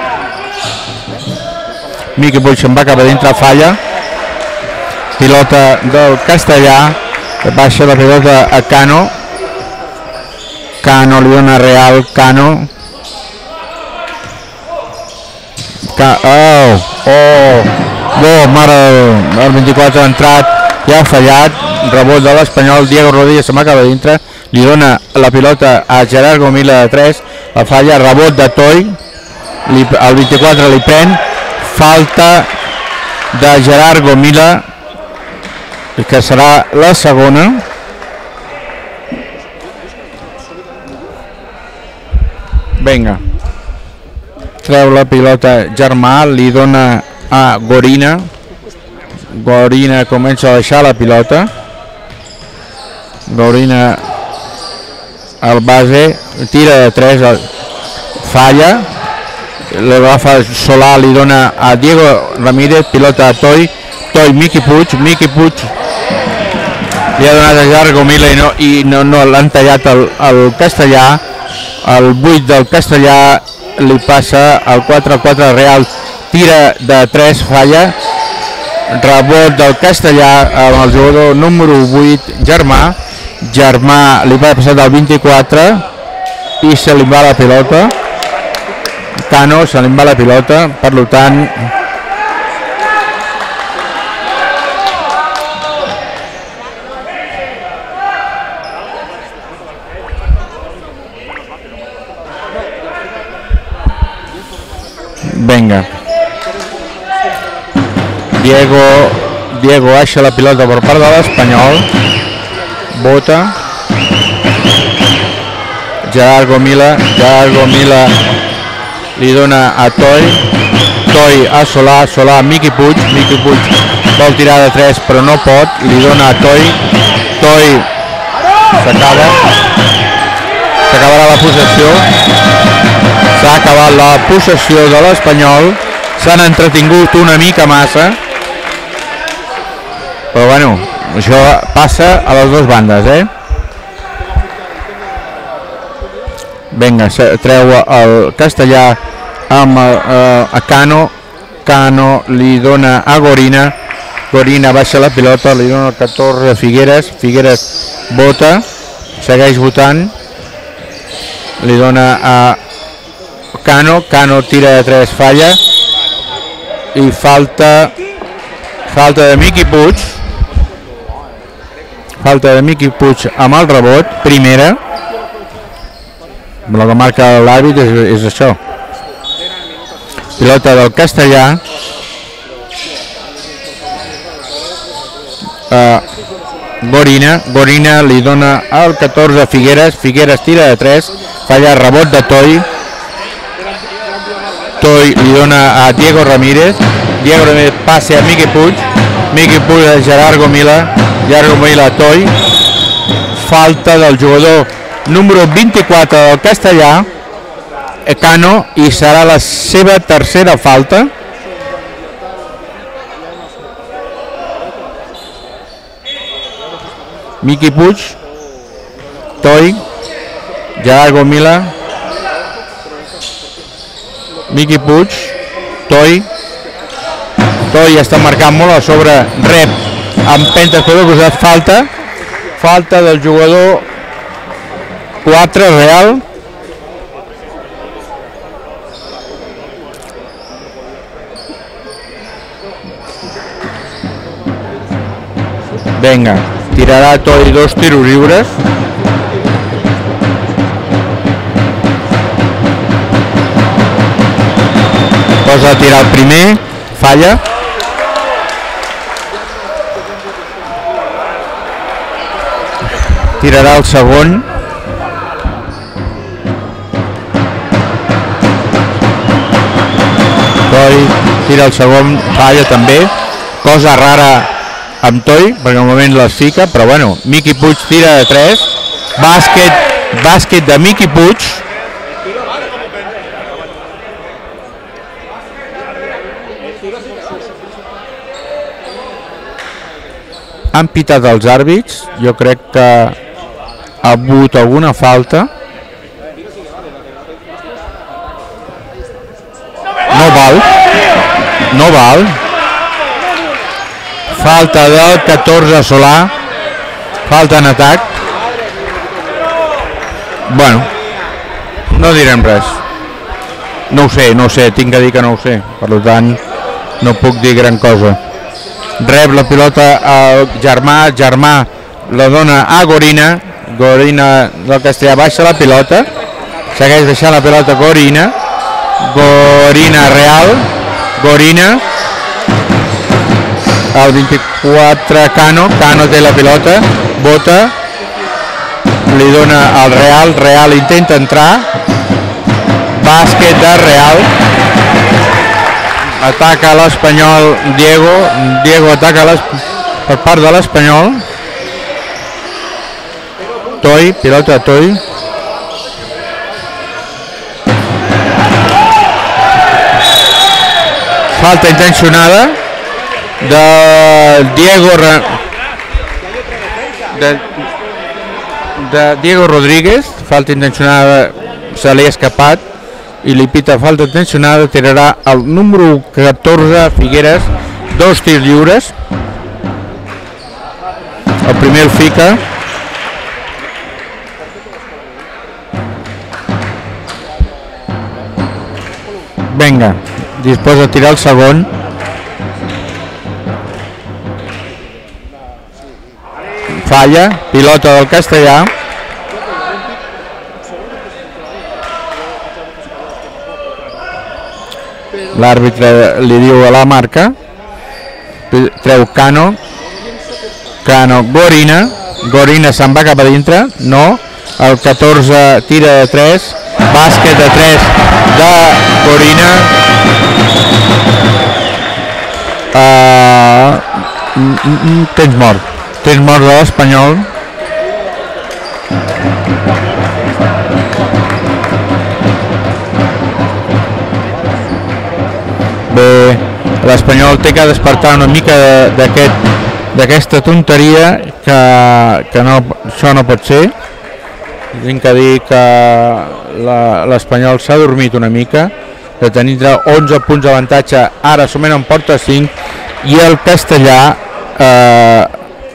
Miqui Puig se'n va cap a dintre, falla, pilota del Castellà, baixa la pilota a Cano, Cano li dona Real, Cano, Ca oh, oh, oh, mare, el vint-i-quatre ha entrat, ja ha fallat, rebot de l'Espanyol, Diego Rodríguez se m'acaba dintre, li dona la pilota a Gerard Gomila de tres, la falla, rebot de Toi, li, el vint-i-quatre li pren, falta de Gerard Gomila, que serà la segona. Vinga, treu la pilota Germà, li dona a Gorina, Gorina comença a baixar la pilota, Gorina al base, tira de tres, falla, l'agafa Solà, li dona a Diego Ramírez, pilota a Toi, Toi, Miqui Puig, Miqui Puig li ha donat a Gerard Gomila i no, i no, no l'han tallat el, el Castellà, el vuit del Castellà li passa al quatre quatre Real, tira de tres, falla, rebot del Castellà amb el jugador número vuit, Germà, Germà li va passar del vint-i-quatre i se li va la pilota, Cano se li va la pilota, per tant venga, Diego Diego baixa la pilota per part de l'Espanyol, bota Gerard Gomila, Gerard Gomila li dona a Toi, Toi a Solà, Solà a Miqui Puig, Miqui Puig vol tirar de tres però no pot, li dona a Toi, Toi s'acaba, s'acabarà la possessió, s'ha acabat la possessió de l'Espanyol, s'han entretingut una mica massa, però bueno, això passa a les dues bandes, eh? Vinga, treu el Castellà amb eh, a Cano, Cano li dona a Gorina, Gorina baixa la pilota, li dona el catorze a Figueres, Figueres vota, segueix votant, li dona a Cano, Cano tira de tres, falla i falta falta de Miqui Puig, falta de Miqui Puig amb el rebot, primera, el que marca l'àrbit és, és això, pilota del Castellà, uh, Gorina, Gorina li dona el catorze a Figueres, Figueres tira de tres, falla, rebot de Toi, Toi li dona a Diego Ramírez, Diego Ramírez passa a Miqui Puig, Miqui Puig a Gerard Gomila, Gerard Gomila a Toi, falta del jugador número vint-i-quatre del Castellà, Cano, i serà la seva tercera falta. Miqui Puig, Toi, Gerard Gomila, Miqui Puig, Toi, Toi està marcant molt a sobre, rep amb pentes per el costat, falta, falta del jugador quatre, Real, vinga, tirarà Toi dos tiros lliures, disposa a tirar el primer, falla. Tirarà el segon. Toi tira el segon, falla també. Cosa rara amb Toi, perquè al moment les fica, però bueno, Miqui Puig tira de tres. Bàsquet, bàsquet de Miqui Puig. Han pitat els àrbits, jo crec que ha hagut alguna falta. No val, no val. Falta del catorze Solà, falta en atac. Bueno, no direm res. No ho sé, no ho sé, tinc que dir que no ho sé, per tant no puc dir gran cosa. Rep la pilota al Germà, Germà la dona a Gorina, Gorina del Castellà baixa la pilota, segueix deixant la pilota Gorina, Gorina Real, Gorina, el vint-i-quatre Cano, Cano té la pilota, bota, li dona al Real, Real intenta entrar, bàsquet de Real, ataca l'Espanyol Diego, Diego ataca per part de l'Espanyol, Toi, pilota Toi, falta intencionada de Diego de, de Diego Rodríguez, falta intencionada, se li ha escapat i li pita falta intencionada, tirarà el número catorze Figueres, dos tirs lliures, el primer el fica, venga, disposa a tirar el segon, falla, pilota del Castellà, l'àrbitre li diu a la marca, treu Cano, Cano, Gorina, Gorina se'n va cap a dintre, no, el catorze tira de tres, bàsquet de tres de Gorina, uh, mm, mm, tens mort, tens mort de l'Espanyol. Bé, l'Espanyol té que despertar una mica d'aquesta tonteria, que, que no, això no pot ser. Tinc que dir que l'Espanyol s'ha dormit una mica, de tenir onze punts d'avantatge, ara solament en porta cinc, i el Castellà eh,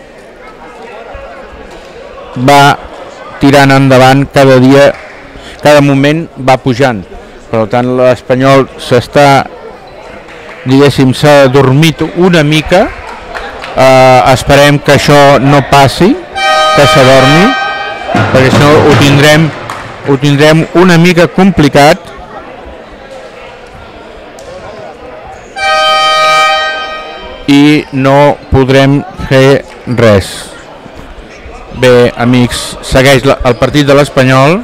va tirant endavant cada dia, cada moment va pujant. Per tant, l'Espanyol s'està, diguéssim, s'ha dormit una mica, eh, esperem que això no passi, que s'adormi, perquè si no ho tindrem, ho tindrem una mica complicat. I no podrem fer res. Bé, amics, segueix el partit de l'Espanyol,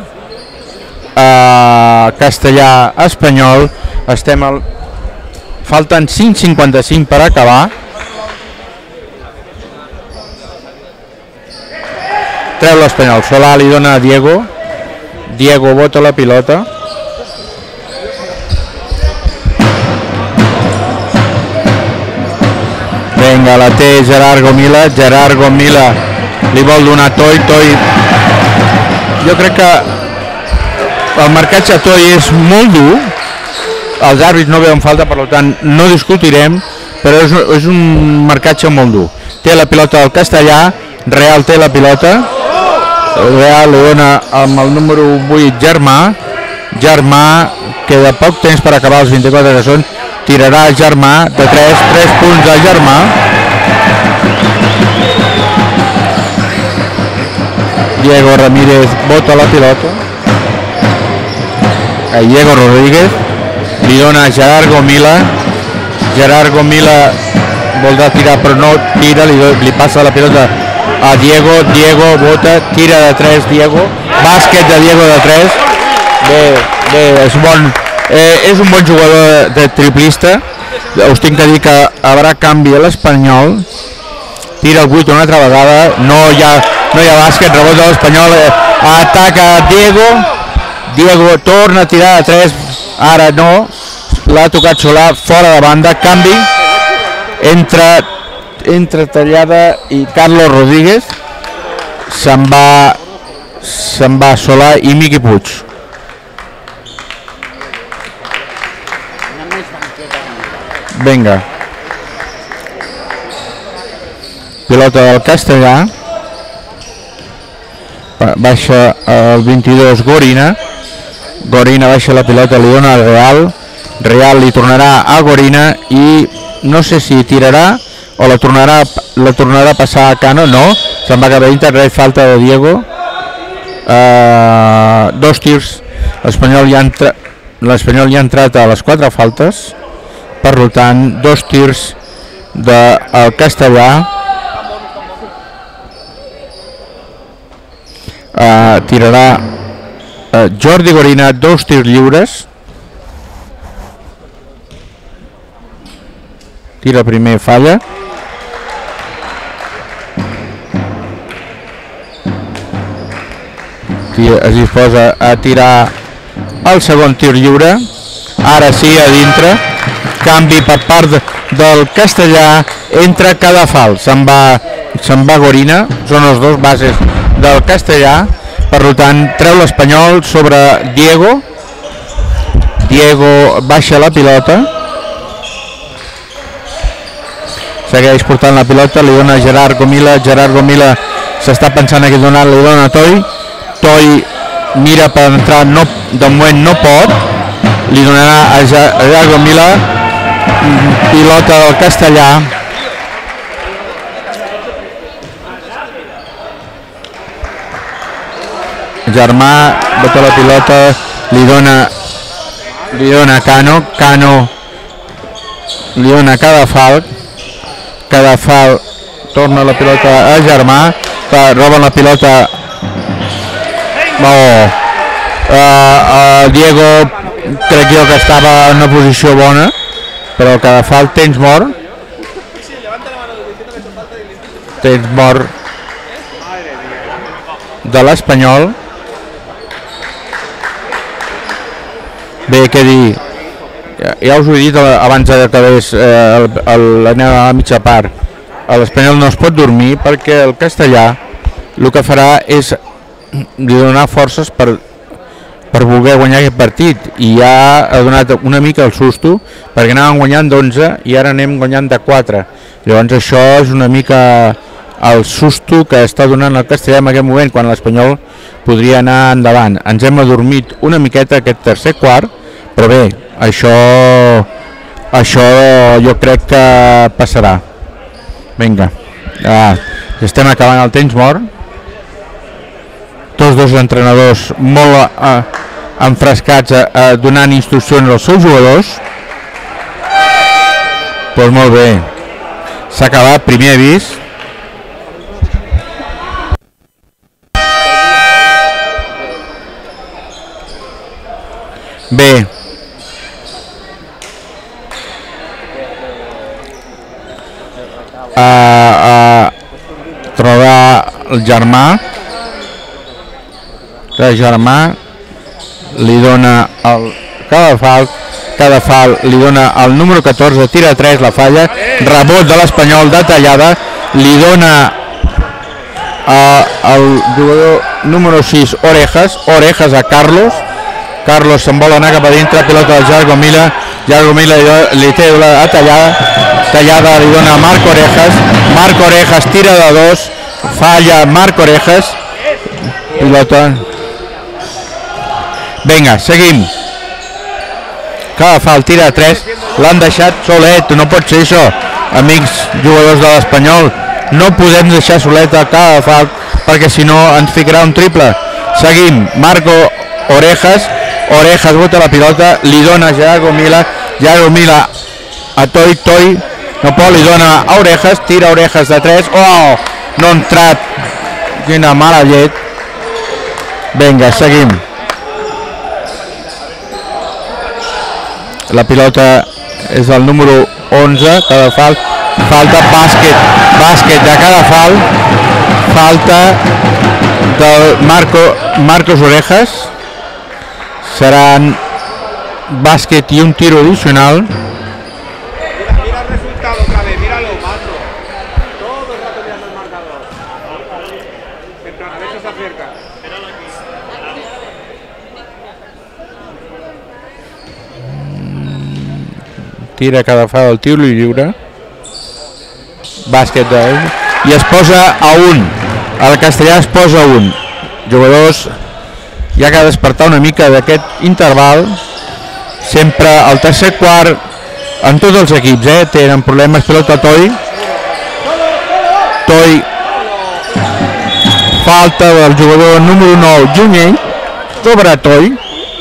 eh, Castellà-Espanyol, estem al... falten cinc cinquanta-cinc per acabar. Treu l'Espanyol, Solà li dona a Diego, Diego bota la pilota, vinga, la té Gerard Gomila, Gerard Gomila li vol donar a Toi, Toi, jo crec que el marcatge a Toi és molt dur, els àrbits no veuen falta, per tant no discutirem, però és, és un marcatge molt dur. Té la pilota del Castellà, Real té la pilota, Real li dona amb el número vuit Germà, Germà, queda poc temps per acabar els vint-i-quatre que són, tirarà Germà de tres, tres punts de Germà. Diego Ramírez bota la pilota, a Diego Rodríguez, li dona Gerard Gomila, Gerard Gomila voldrà tirar però no tira, li, li passa la pilota a Diego, Diego bota, tira de tres Diego, bàsquet de Diego de tres, bé, bé, és, bon, eh, és un bon jugador de, de triplista. Us tinc que dir que haurà canvi a l'Espanyol, tira el vuit una altra vegada, no hi ha, no hi ha bàsquet, rebot de l'Espanyol, eh, ataca Diego, Diego torna a tirar de tres, ara no, l'ha tocat Solà, fora de banda, canvi, entre, entre Tallada i Carlos Rodríguez, se'n va, se'n va Solà i Miqui Puig. Vinga. Pilota del Castellà, baixa el vint-i-dos Gorina, Gorina baixa la pilota, li dona al Real, Real li tornarà a Gorina i no sé si tirarà o la tornarà, la tornarà a passar a Cano, no, se'n va cap a dintre, res, falta de Diego, uh, dos tirs, l'Espanyol ja, entra, l'Espanyol ja ha entrat a les quatre faltes, per tant, dos tirs del Castellà. Uh, tirarà uh, Jordi Gorina, dos tirs lliures, tira primer, falla, es disposa a tirar el segon tir lliure, ara sí a dintre, canvi per part de, del Castellà, entra Cadafal, se'n va, se'n va Gorina, són els dos bases del Castellà, per tant treu l'Espanyol sobre Diego, Diego baixa la pilota, segueix portant la pilota, li dona Gerard Gomila, Gerard Gomila s'està pensant aquí donar, li dona Toi, Toi mira per entrar, no, de moment no pot, li donarà a Gerard Gomila, pilota del Castellà, Germà bota la pilota, li dona li dona Cano, Cano li dona Cadafal, Cadafal torna la pilota a Germà, roben la pilota, oh, uh, uh, Diego crec jo que estava en una posició bona, però Cadafal, tens mort, tens mort de l'Espanyol. Bé, què dir, ja, ja us ho he dit abans que acabés eh, l'anem a la mitja part, l'Espanyol no es pot dormir perquè el Castellà el que farà és li donar forces per, per voler guanyar aquest partit i ja ha donat una mica el susto perquè anàvem guanyant d'onze i ara anem guanyant de quatre, llavors això és una mica el susto que està donant el Castellà en aquest moment quan l'Espanyol podria anar endavant. Ens hem adormit una miqueta aquest tercer quart, però bé, això, això jo crec que passarà. Vinga, ah, estem acabant el temps mort. Tots dos entrenadors molt eh, enfrescats eh, donant instruccions als seus jugadors. Doncs pues molt bé, s'ha acabat, primer avís. Bé, a, a trobar el Germà, el Germà li dona el Cadafal, Cadafal li dona el número catorze, tira tres, la falla, rebot de l'Espanyol de Tallada, li dona el jugador número sis, Orejas, Orejas a Carlos, Carlos se'n vol anar cap a dintre, pilota de Gerard Gomila, Gerard Gomila li té a Tallada, Tallada li dona a Marc Orejas, Marc Orejas tira de dos, falla Marc Orejas, pilota, vinga, seguim, Cadafal tira de tres, l'han deixat solet, no pot ser això, amics jugadors de l'Espanyol, no podem deixar solet a Cadafal perquè si no ens ficarà un triple, seguim, Marco Orejas, Orejas bota la pilota, li dona a Gerard Gomila, Gerard Gomila a Toi, Toi no pot, li dona a Orejas, tira Orejas de tres, oh, no ha entrat, quina mala llet. Vinga, seguim. La pilota és el número onze, cada fal, falta bàsquet, bàsquet de cada fal, falta del Marco, Marcos Orejas, seran bàsquet i un tiro addicional. Mira, mira el resultado otra vez, míralo, Marco. Todo el rato mirando el marcador. Mientras a ver si se acerca. Tira cada fal el tiro lliure. Bàsquet de... i es posa a un. El Castellà es posa a un. Jugadors ja que ha de despertar una mica d'aquest interval. Sempre al tercer quart en tots els equips eh, tenen problemes. Pilota Toi. Toi. Falta del jugador número nou, Junyent, sobre Toi.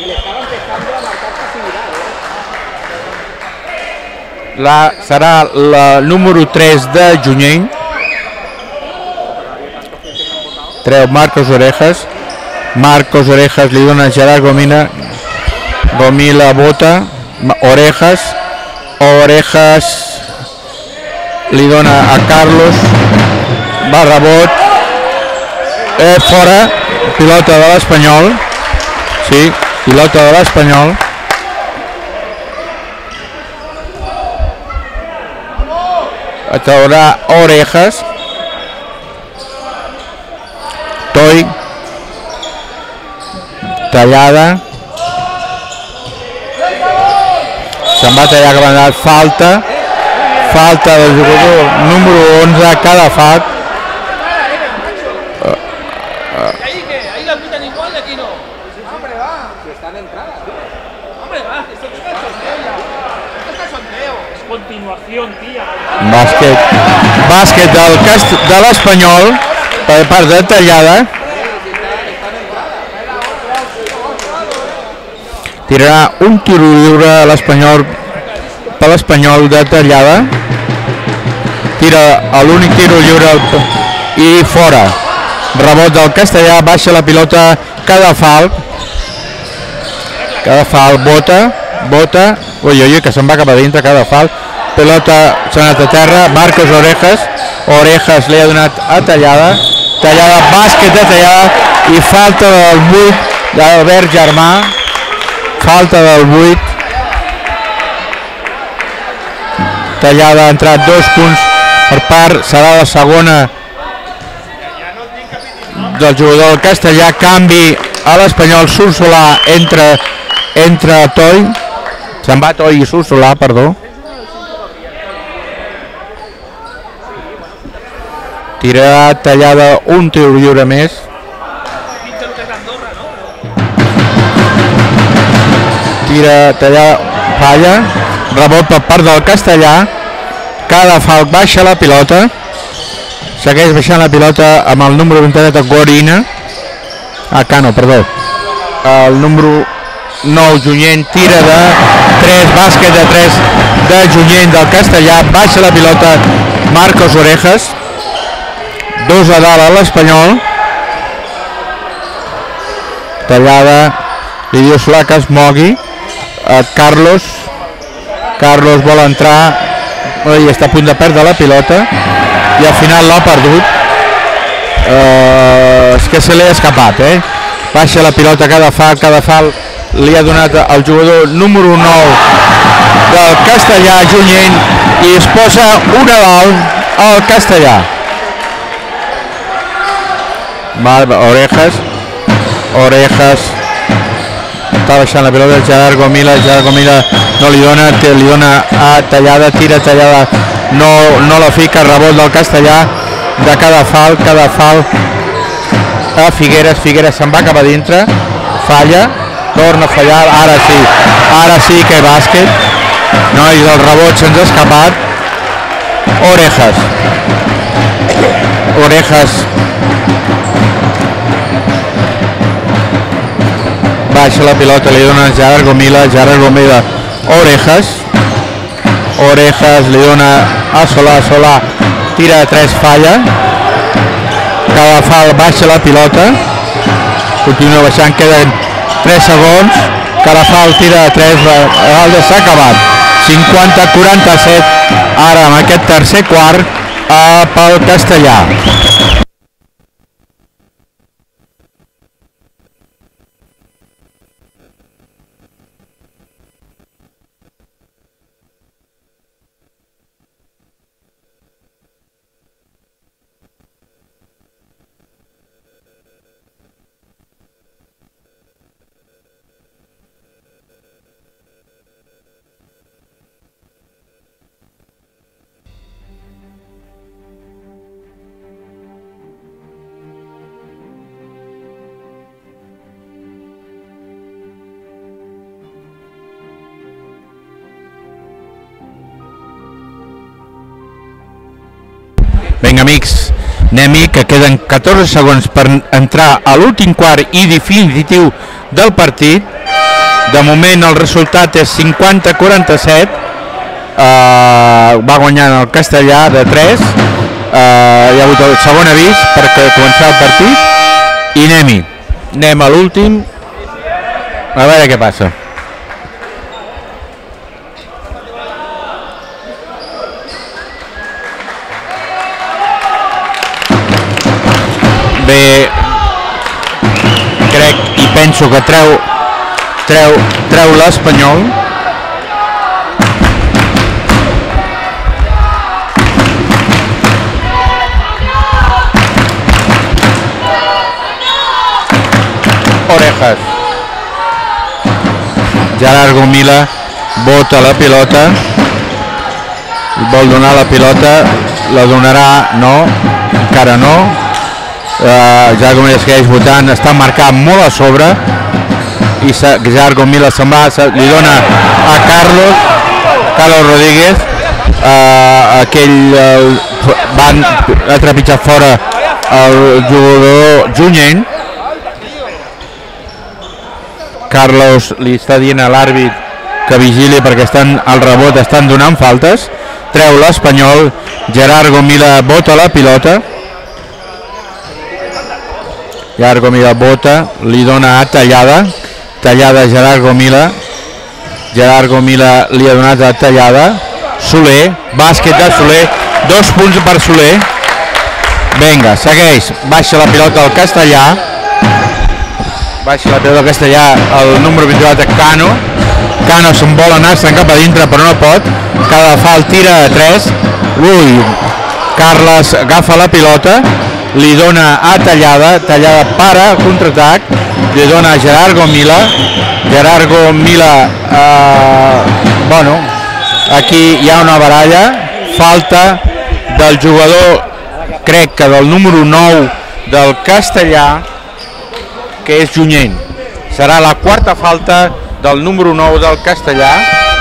La, serà la número tres de Junyent. Treu Marcos Orejas. Marcos Orejas li dona a Gerard Gomila. Gomila bota. Orejas. Orejas li dona a Carlos. Va rebot. Eh, fora. Pilota de l'Espanyol. Sí, pilota de l'Espanyol. Atraurà Orejas. Toi. Tallada. Se'n va tallar que va falta. Falta del jugador número onze, Calafat. Ahí que, ahí la pitan igual, aquí no. Hombre, va, que están entradas. Hombre, va, esto es cachondeo ya. Esto es cachondeo. Es continuación, tía. Bàsquet. Bàsquet del cast de l'Espanyol per part de Tallada. Tirarà un tiro lliure a l'Espanyol per l'Espanyol de Tallada. Tira l'únic tiro lliure i fora. Rebot del Castellà, baixa la pilota Cadafalc. Cadafalc bota, bota. Ui, ui, que se'n va cap a dintre Cadafalc. Pilota s'ha anat a terra, Marcos Orejas. Orejas li ha donat a Tallada. Tallada, bàsquet de Tallada i falta del vuit d'Albert Germà. Falta del vuit. Tallada ha entrat dos punts per part, serà la segona del jugador del Castellà. Canvi a l'Espanyol, surt Solà, entra, entra Toi. Se'n va Toi i surt Solà, perdó. Tira Tallada un tir lliure més. Tira Tallada, falla. Rebot per part del Castellà. Cadafalc baixa la pilota. Segueix baixant la pilota amb el número vint-i-set de Gorina. Ah, Cano, perdó. El número nou, Junyent, tira de tres, bàsquet de tres de Junyent del Castellà. Baixa la pilota Marcos Orejas. Dos a dalt a l'Espanyol. Tallada, li diu Solà que es mogui. Carlos. Carlos vol entrar i està a punt de perdre la pilota i al final l'ha perdut. Uh, és que se li ha escapat, eh? Baixa la pilota Cadafalc. Cadafalc li ha donat al jugador número nou del Castellà, Junyent, i es posa una dalt al Castellà. Va, Orejas. Orejas està baixant la pilota de Gerard Gomila. Gerard Gomila no li dona, li dona a Tallada, tira Tallada, no, no la fica. Rebot del Castellà de Cadafalc. Cadafalc a Figueres. Figueres se'n va cap a dintre, falla, torna a fallar. Ara sí, ara sí que bàsquet. Nois, el rebot se'ns ha escapat. Orejas. Orejas baixa la pilota, li dona Gerard Gomila, Gerard Gomila, Orejas, Orejas li dona a Solà, Solà tira de tres, falla, Cadafal baixa la pilota, continua baixant, queden tres segons, Cadafal tira de tres, s'ha acabat, cinquanta a quaranta-set, ara amb aquest tercer quart pel Castellà. Vinga, amics, anem-hi, que queden catorze segons per entrar a l'últim quart i definitiu del partit. De moment el resultat és cinquanta a quaranta-set, uh, va guanyant el Castellà de tres, uh, hi ha hagut el segon avís per començar el partit i anem-hi, anem a l'últim, a veure què passa. Bé, crec i penso que treu, treu, treu l'Espanyol. Orejas. Gerard Gomila bota la pilota, vol donar la pilota, la donarà, no, encara no. Uh, Gerard Gomila segueix votant, està marcant molt a sobre i Gerard Gomila se'n va, se, li dona a Carlos Carlos Rodríguez, uh, aquell uh, van a trepitjar fora el jugador Junyent. Carlos li està dient a l'àrbit que vigili perquè estan al rebot, estan donant faltes, treu l'Espanyol, Gerard Gomila bota la pilota, Gerard Gomila bota, li dona a Tallada, Tallada Gerard Gomila, Gerard Gomila li ha donat a Tallada, Soler, bàsquet de Soler, dos punts per Soler, vinga, segueix, baixa la pilota al Castellà, baixa la pilota al Castellà, el número vint-i-quatre, Cano, Cano se'n vol anar-se'n cap a dintre però no pot, Cadafal tira de tres, ui, Carles agafa la pilota, li dona a Tallada, Tallada para, contraatac, li dona a Gerard Gomila, Gerard Gomila, eh, bueno, aquí hi ha una baralla, falta del jugador, crec que del número nou del Castellà, que és Junyent. Serà la quarta falta del número nou del Castellà.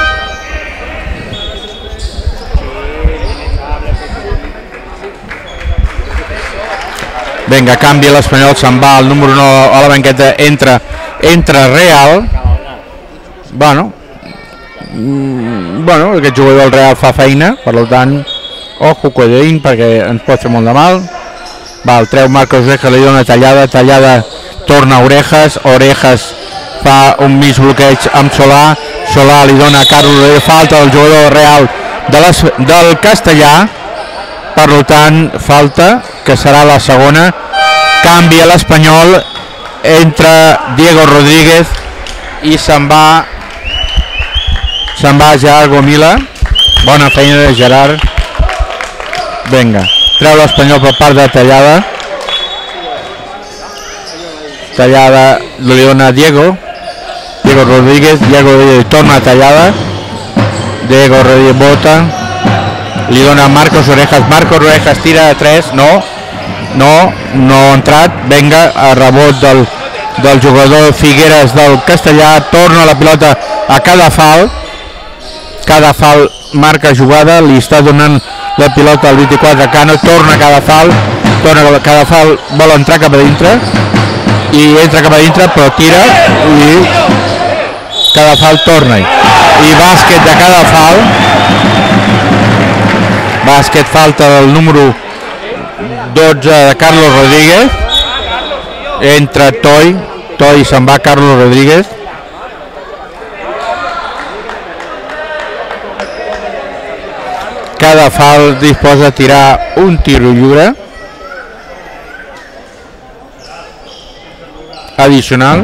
Vinga, canvia l'Espanyol, se'n va el número nou a la banqueta, entra, entra Real. Bueno, mm, bueno, aquest jugador del Real fa feina, per tant, ojo, cuidadín, perquè ens pot fer molt de mal. Va, el treu Marcos Orejas, li dona Tallada, Tallada torna a Orejas, Orejas fa un mig bloqueig amb Solà, Solà li dona a Carlos, falta del jugador Real de les, del Castellà, per tant, falta, que serà la segona, canvia l'Espanyol, entra Diego Rodríguez i se'n va, se'n va Gerard Gomila, bona feina de Gerard, vinga, treu l'Espanyol per part de Tallada, Tallada li dona a Diego, Diego Rodríguez, Diego Rodríguez torna a Tallada, Diego Rodríguez bota, li dona a Marcos Orejas, Marcos Orejas tira de tres, no, no, no ha entrat, venga, a rebot del, del jugador Figueres del Castellà, torna la pilota a Cadafal, Cadafal marca jugada, li està donant la pilota al vint-i-quatre Cano, torna Cadafal, torna Cadafal, vol entrar cap a dintre, i entra cap a dintre, però tira i Cadafal torna-hi. I bàsquet de Cadafal. Bàsquet falta del número dotze de Carlos Rodríguez. Entra Toy, Toy se'n va Carlos Rodríguez. Cadafal disposa a tirar un tiro lliure addicional.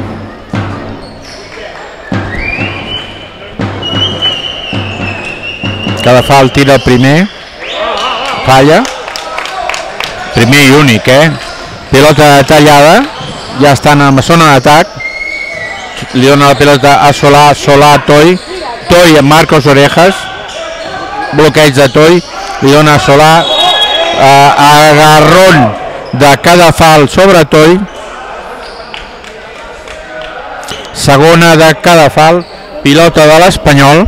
Cadafal tira el primer, falla, primer i únic, eh? Pilota tallada, ja estan en la zona d'atac, li dona la pilota a Solà, Solà a Toy, Toy amb Marcos Orejas, bloqueig de Toy, li dona a Solà, eh, agarrón de Cadafal sobre Toy, segona de Cadafal, pilota de l'Espanyol.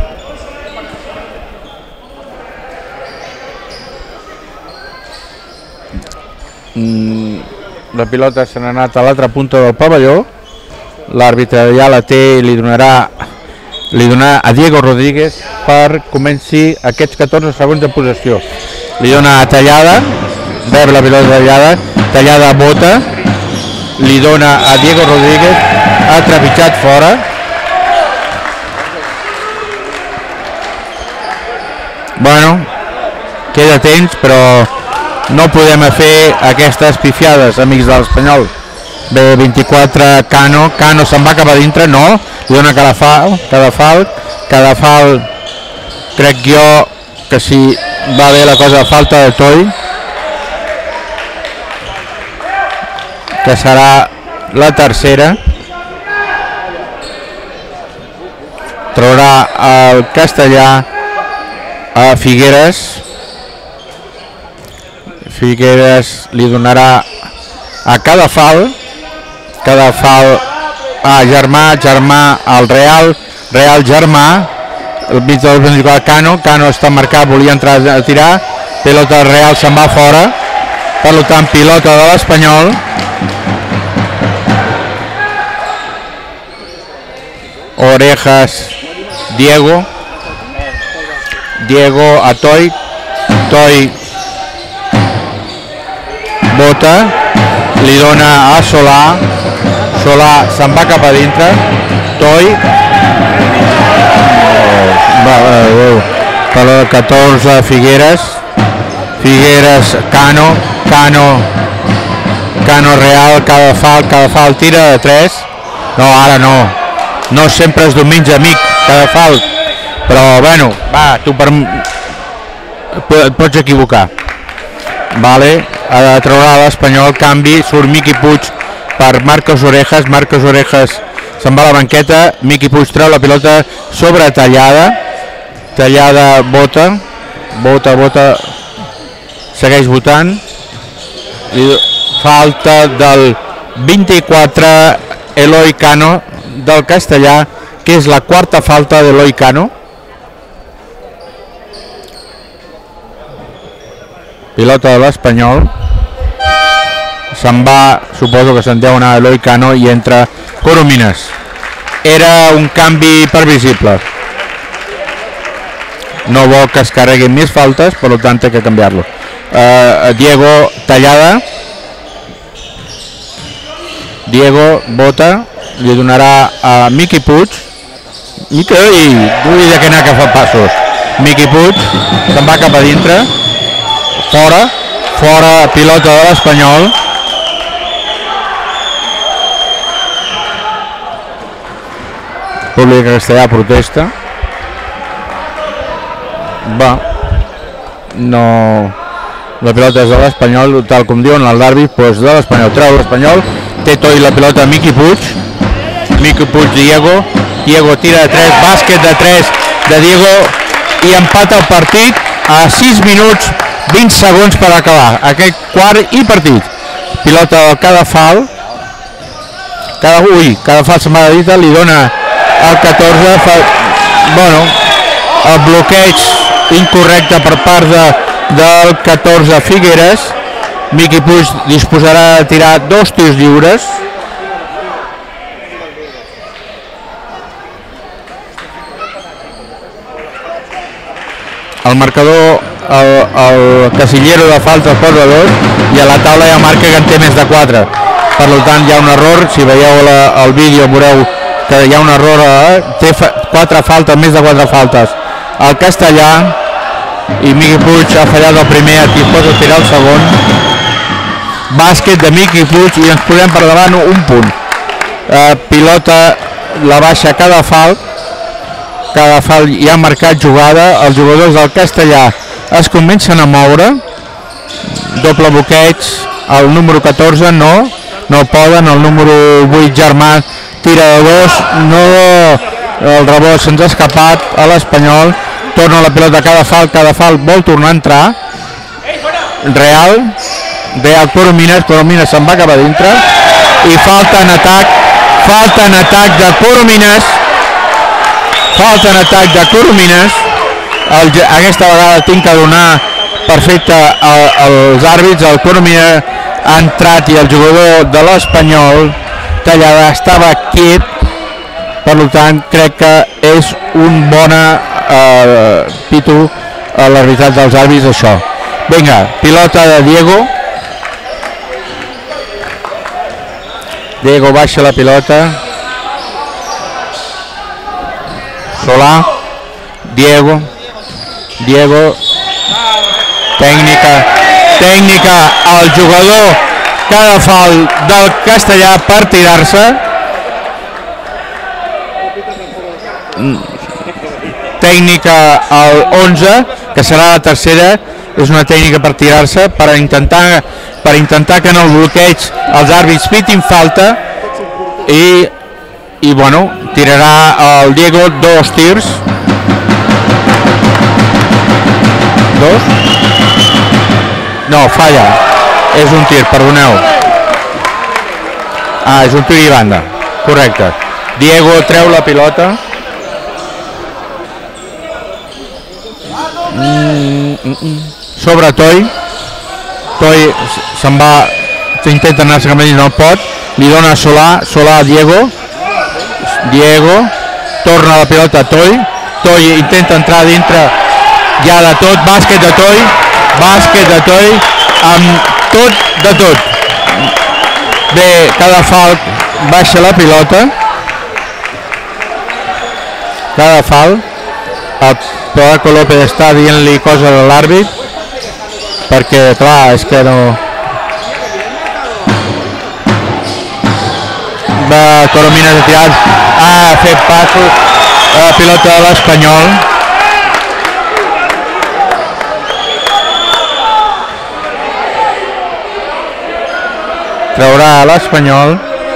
La pilota se n'ha anat a l'altra punta del pavelló, l'àrbitre ja la té i li donarà, li donarà a Diego Rodríguez per comenci aquests catorze segons de possessió. Li dona tallada, rep la pilota tallada, tallada bota, li dona a Diego Rodríguez, ha trepitjat fora. Bueno, queda temps, però no podem fer aquestes pifiades, amics de l'Espanyol. Bé, vint-i-quatre, Cano, Cano se'n va cap a dintre, no, li dona Cadafal, Cadafal, Cadafal, crec jo que si va bé la cosa, falta de Toy, que serà la tercera. Traurà el castellà a Figueres. Figueres li donarà a Cadafal, Cadafal a Germà, Germà al Real, Real Germà, el mig del vint-i-quatre Cano, Cano està marcat, volia entrar a tirar, pilota del Real se'n va fora, per tant pilota de l'Espanyol. Orejas, Diego, Diego a Toy, Toy bota, li dona a Solà, Solà se'n va cap a dintre, Toy, per el catorze Figueres, Figueres, Cano, Cano, Cano Real, Cadafal, Cadafal tira de tres, no, ara no, no sempre és diumenge, amic, Cadafal, però bueno, va, tu per... et pots equivocar. Vale, traurà l'Espanyol, canvi, surt Miqui Puig per Marcos Orejas, Marcos Orejas se'n va a la banqueta, Miqui Puig treu la pilota sobre tallada, tallada bota, bota, bota, segueix votant, falta del vint-i-quatre Eloi Cano del Castellà, que és la quarta falta d'Eloi Cano. Pilota de l'Espanyol, se'n va, suposo que se'n deu anar Eloi Cano i entra Coromines. Era un canvi previsible. No vol que es carreguin més faltes, per tant té que canviar-lo. Uh, Diego tallada, Diego bota, li donarà a Miqui Puig, Miqui, ui, ui, de què anar que fa passos. Miqui Puig se'n va cap a dintre, fora, fora, pilota de l'Espanyol. Públic castellà protesta. Va, no, la pilota és de l'Espanyol, tal com diuen els àrbits, doncs de l'Espanyol, treu l'Espanyol, té Toy la pilota Miqui Puig, Miqui Puig, Diego, Diego tira de tres, bàsquet de tres de Diego i empata el partit a sis minuts vint segons per acabar aquest quart i partit. Pilota del Cadafal, cada, ui, Cadafal se'n va de dita, li dona el catorze, fa, bueno, el bloqueig incorrecte per part de, del catorze Figueres. Miqui Puig disposarà de tirar dos tirs lliures, el marcador, el, el casillero de falta posa dos i a la taula ja marca que en té més de quatre. Per tant hi ha un error, si veieu la, el vídeo veureu que hi ha un error, eh? Té fa, quatre faltes, més de quatre faltes. El Castellà i Miqui Puig ha fallat el primer, aquí pot tirar el segon. Bàsquet de Miqui Puig i ens posem per davant un punt. Eh, pilota la baixa cada falt, cada falt ja ha marcat jugada, els jugadors del Castellà es comencen a moure, doble bloqueig, el número catorze no, no poden, el número vuit Germà tira de dos, no, el rebot se'ns ha escapat a l'Espanyol, torna la pilota cada falt, cada falt vol tornar a entrar, Real, Real Coromines, Coromines se'n va cap a dintre i falta en atac, falta en atac de Coromines, falta en atac de Coromines, el, aquesta vegada tinc que donar perfecte als àrbits, el Coromines ha entrat i el jugador de l'Espanyol Tallada estava quiet, per tant crec que és un bona eh, pito a l'arbitrat dels àrbits això. Vinga, pilota de Diego, Diego baixa la pilota, Solà, Diego, Diego, tècnica, tècnica, el jugador cada falt del Castellà per tirar-se, tècnica al onze, que serà la tercera, és una tècnica per tirar-se, per intentar, per intentar que en el bloqueig els àrbits pitin falta i, i bueno, tirarà el Diego dos tirs. Dos? No, falla. És un tir, perdoneu. Ah, és un tir i banda. Correcte. Diego treu la pilota. Mm, mm, mm. Sobre Toi. Toi se'n va, intenta anar-se cap allà i no pot. Li dona Solà, Solà a Diego. Diego. Torna la pilota a Toi. Toi intenta entrar dintre ja de tot. Bàsquet de Toi. Bàsquet de Toi. Amb tot de tot. Bé, cada falt baixa la pilota. Cada falt. El Paco López està dient-li coses a l'àrbit perquè, clar, és que no... Va, Coromines ha tirat, ha fet Paco a la pilota de l'Espanyol. Traurà a l'Espanyol.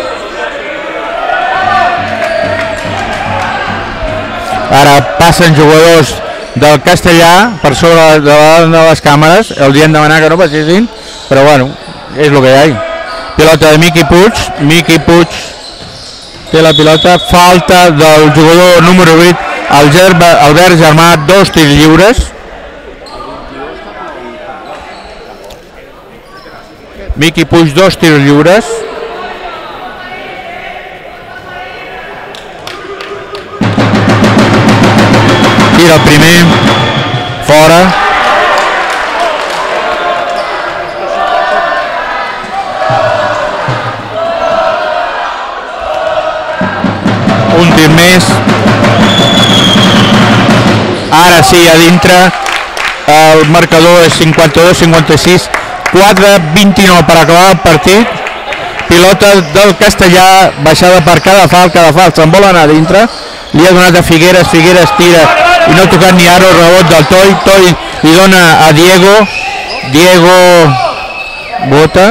Ara passen jugadors del Castellà per sobre de, de les càmeres, els hi hem demanat que no passessin, però bueno, és el que hi ha. Pilota de Miqui Puig, Miqui Puig té la pilota, falta del jugador número vuit, el Gerba, Albert Germà, dos tirs lliures. Miqui Puig, dos tirs lliures. Tira el primer, fora. Un tir més. Ara sí, a dintre. El marcador és cinquanta-dos cinquanta-sis, quatre vint-i-nou per acabar el partit. Pilota del Castellà, baixada per cada falt, cada falt se'n vol anar a dintre. Li ha donat a Figueres, Figueres tira i no ha tocat ni ara el rebot del Toi. Toi li dona a Diego. Diego vota.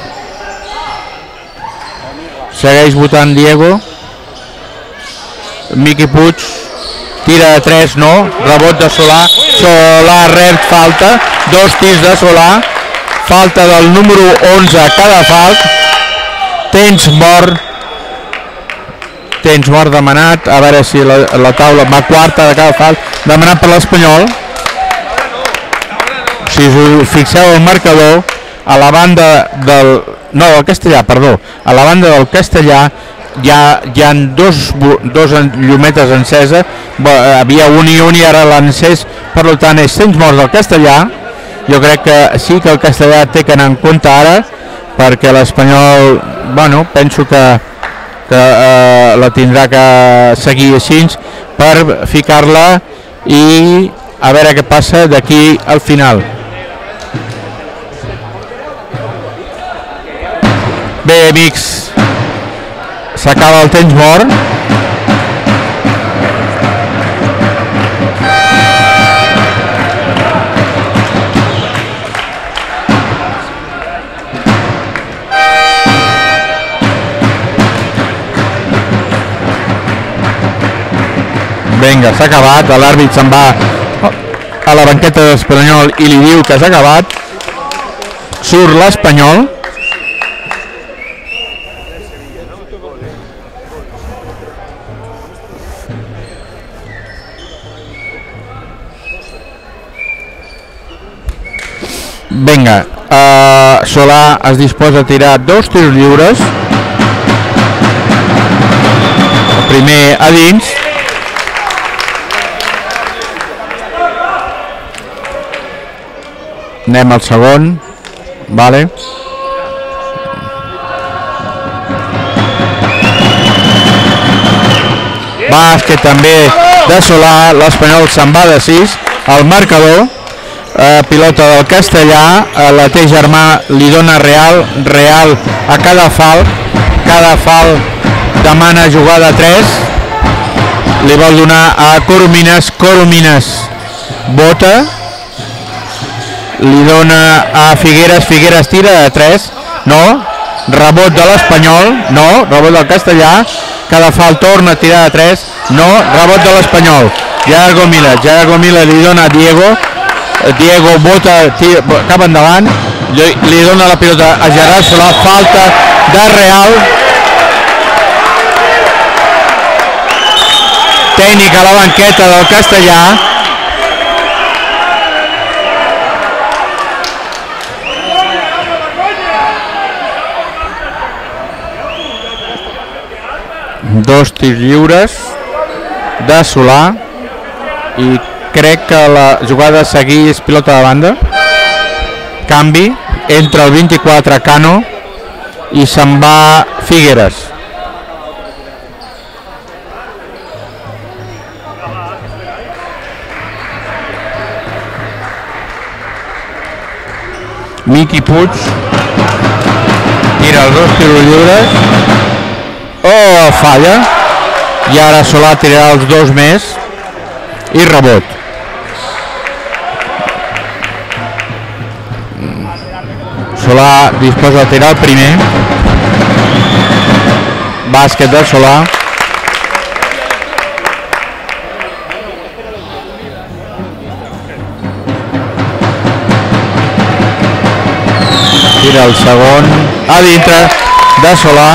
Segueix votant Diego. Miqui Puig tira de tres, no. Rebot de Solà. Solà rep falta. Dos tirs de Solà. Falta del número onze a cada falt. Temps mort. Temps mort demanat, a veure si la, la taula va quarta de cada falt, demanat per l'Espanyol. Si us fixeu el marcador, a la banda del... no, del Castellà, perdó, a la banda del Castellà hi ha, hi ha dos, dos llumetes enceses, havia un i un i ara l'encès, per tant és temps morts del castellà. Jo crec que sí que el castellà té que anar en compte ara, perquè l'Espanyol, bueno, penso que, que eh, la tindrà que seguir així per ficar-la i a veure què passa d'aquí al final. Bé, amics, s'acaba el temps mort. Vinga, s'ha acabat, l'àrbit se'n va a la banqueta de l'Espanyol i li diu que s'ha acabat. Surt l'Espanyol. Vinga, uh, Solà es disposa a tirar dos tirs lliures. El primer a dins. Anem al segon, vale. Bàsquet també de Solà, l'Espanyol se'n va de sis, el marcador, eh, pilota del castellà, eh, la té germà, li dona Real, Real a cada fal, cada fal demana jugada tres, li vol donar a Coromines, Coromines bota, li dona a Figueres, Figueres tira de tres, no, rebot de l'Espanyol, no, rebot del castellà, cada fal torna a tirar de tres, no, rebot de l'Espanyol, Gerard Gomila, Gerard Gomila li dona a Diego, Diego bota tira, cap endavant, li, li dona la pilota a Gerard Solà, falta de Real, tècnic a la banqueta del castellà. Dos tirs lliures de Solà i crec que la jugada a seguir és pilota de banda. Canvi, entra el vint-i-quatre Cano i se'n va Figueres. Miqui Puig tira els dos tirs lliures. Oh, falla, i ara Solà tirarà els dos més i rebot. Solà disposa de tirar el primer, bàsquet de Solà. Tira el segon, a dintre de Solà.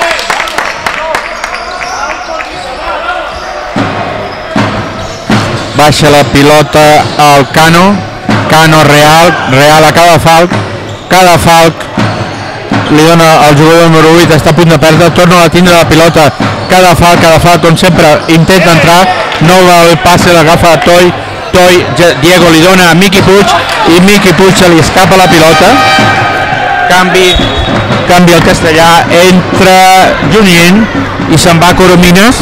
Baixa la pilota al Cano, Cano Real, Real a cada falc, cada falc li dona al jugador número vuit, està a punt de perdre, torna a tindre la pilota, cada falc, cada falc, com sempre intenta entrar, no va el passe, l'agafa Toi, Toi, Diego li dona a Miqui Puig i Miqui Puig se li escapa la pilota, canvi, canvi el castellà, entra Junyent i se'n va Coromines.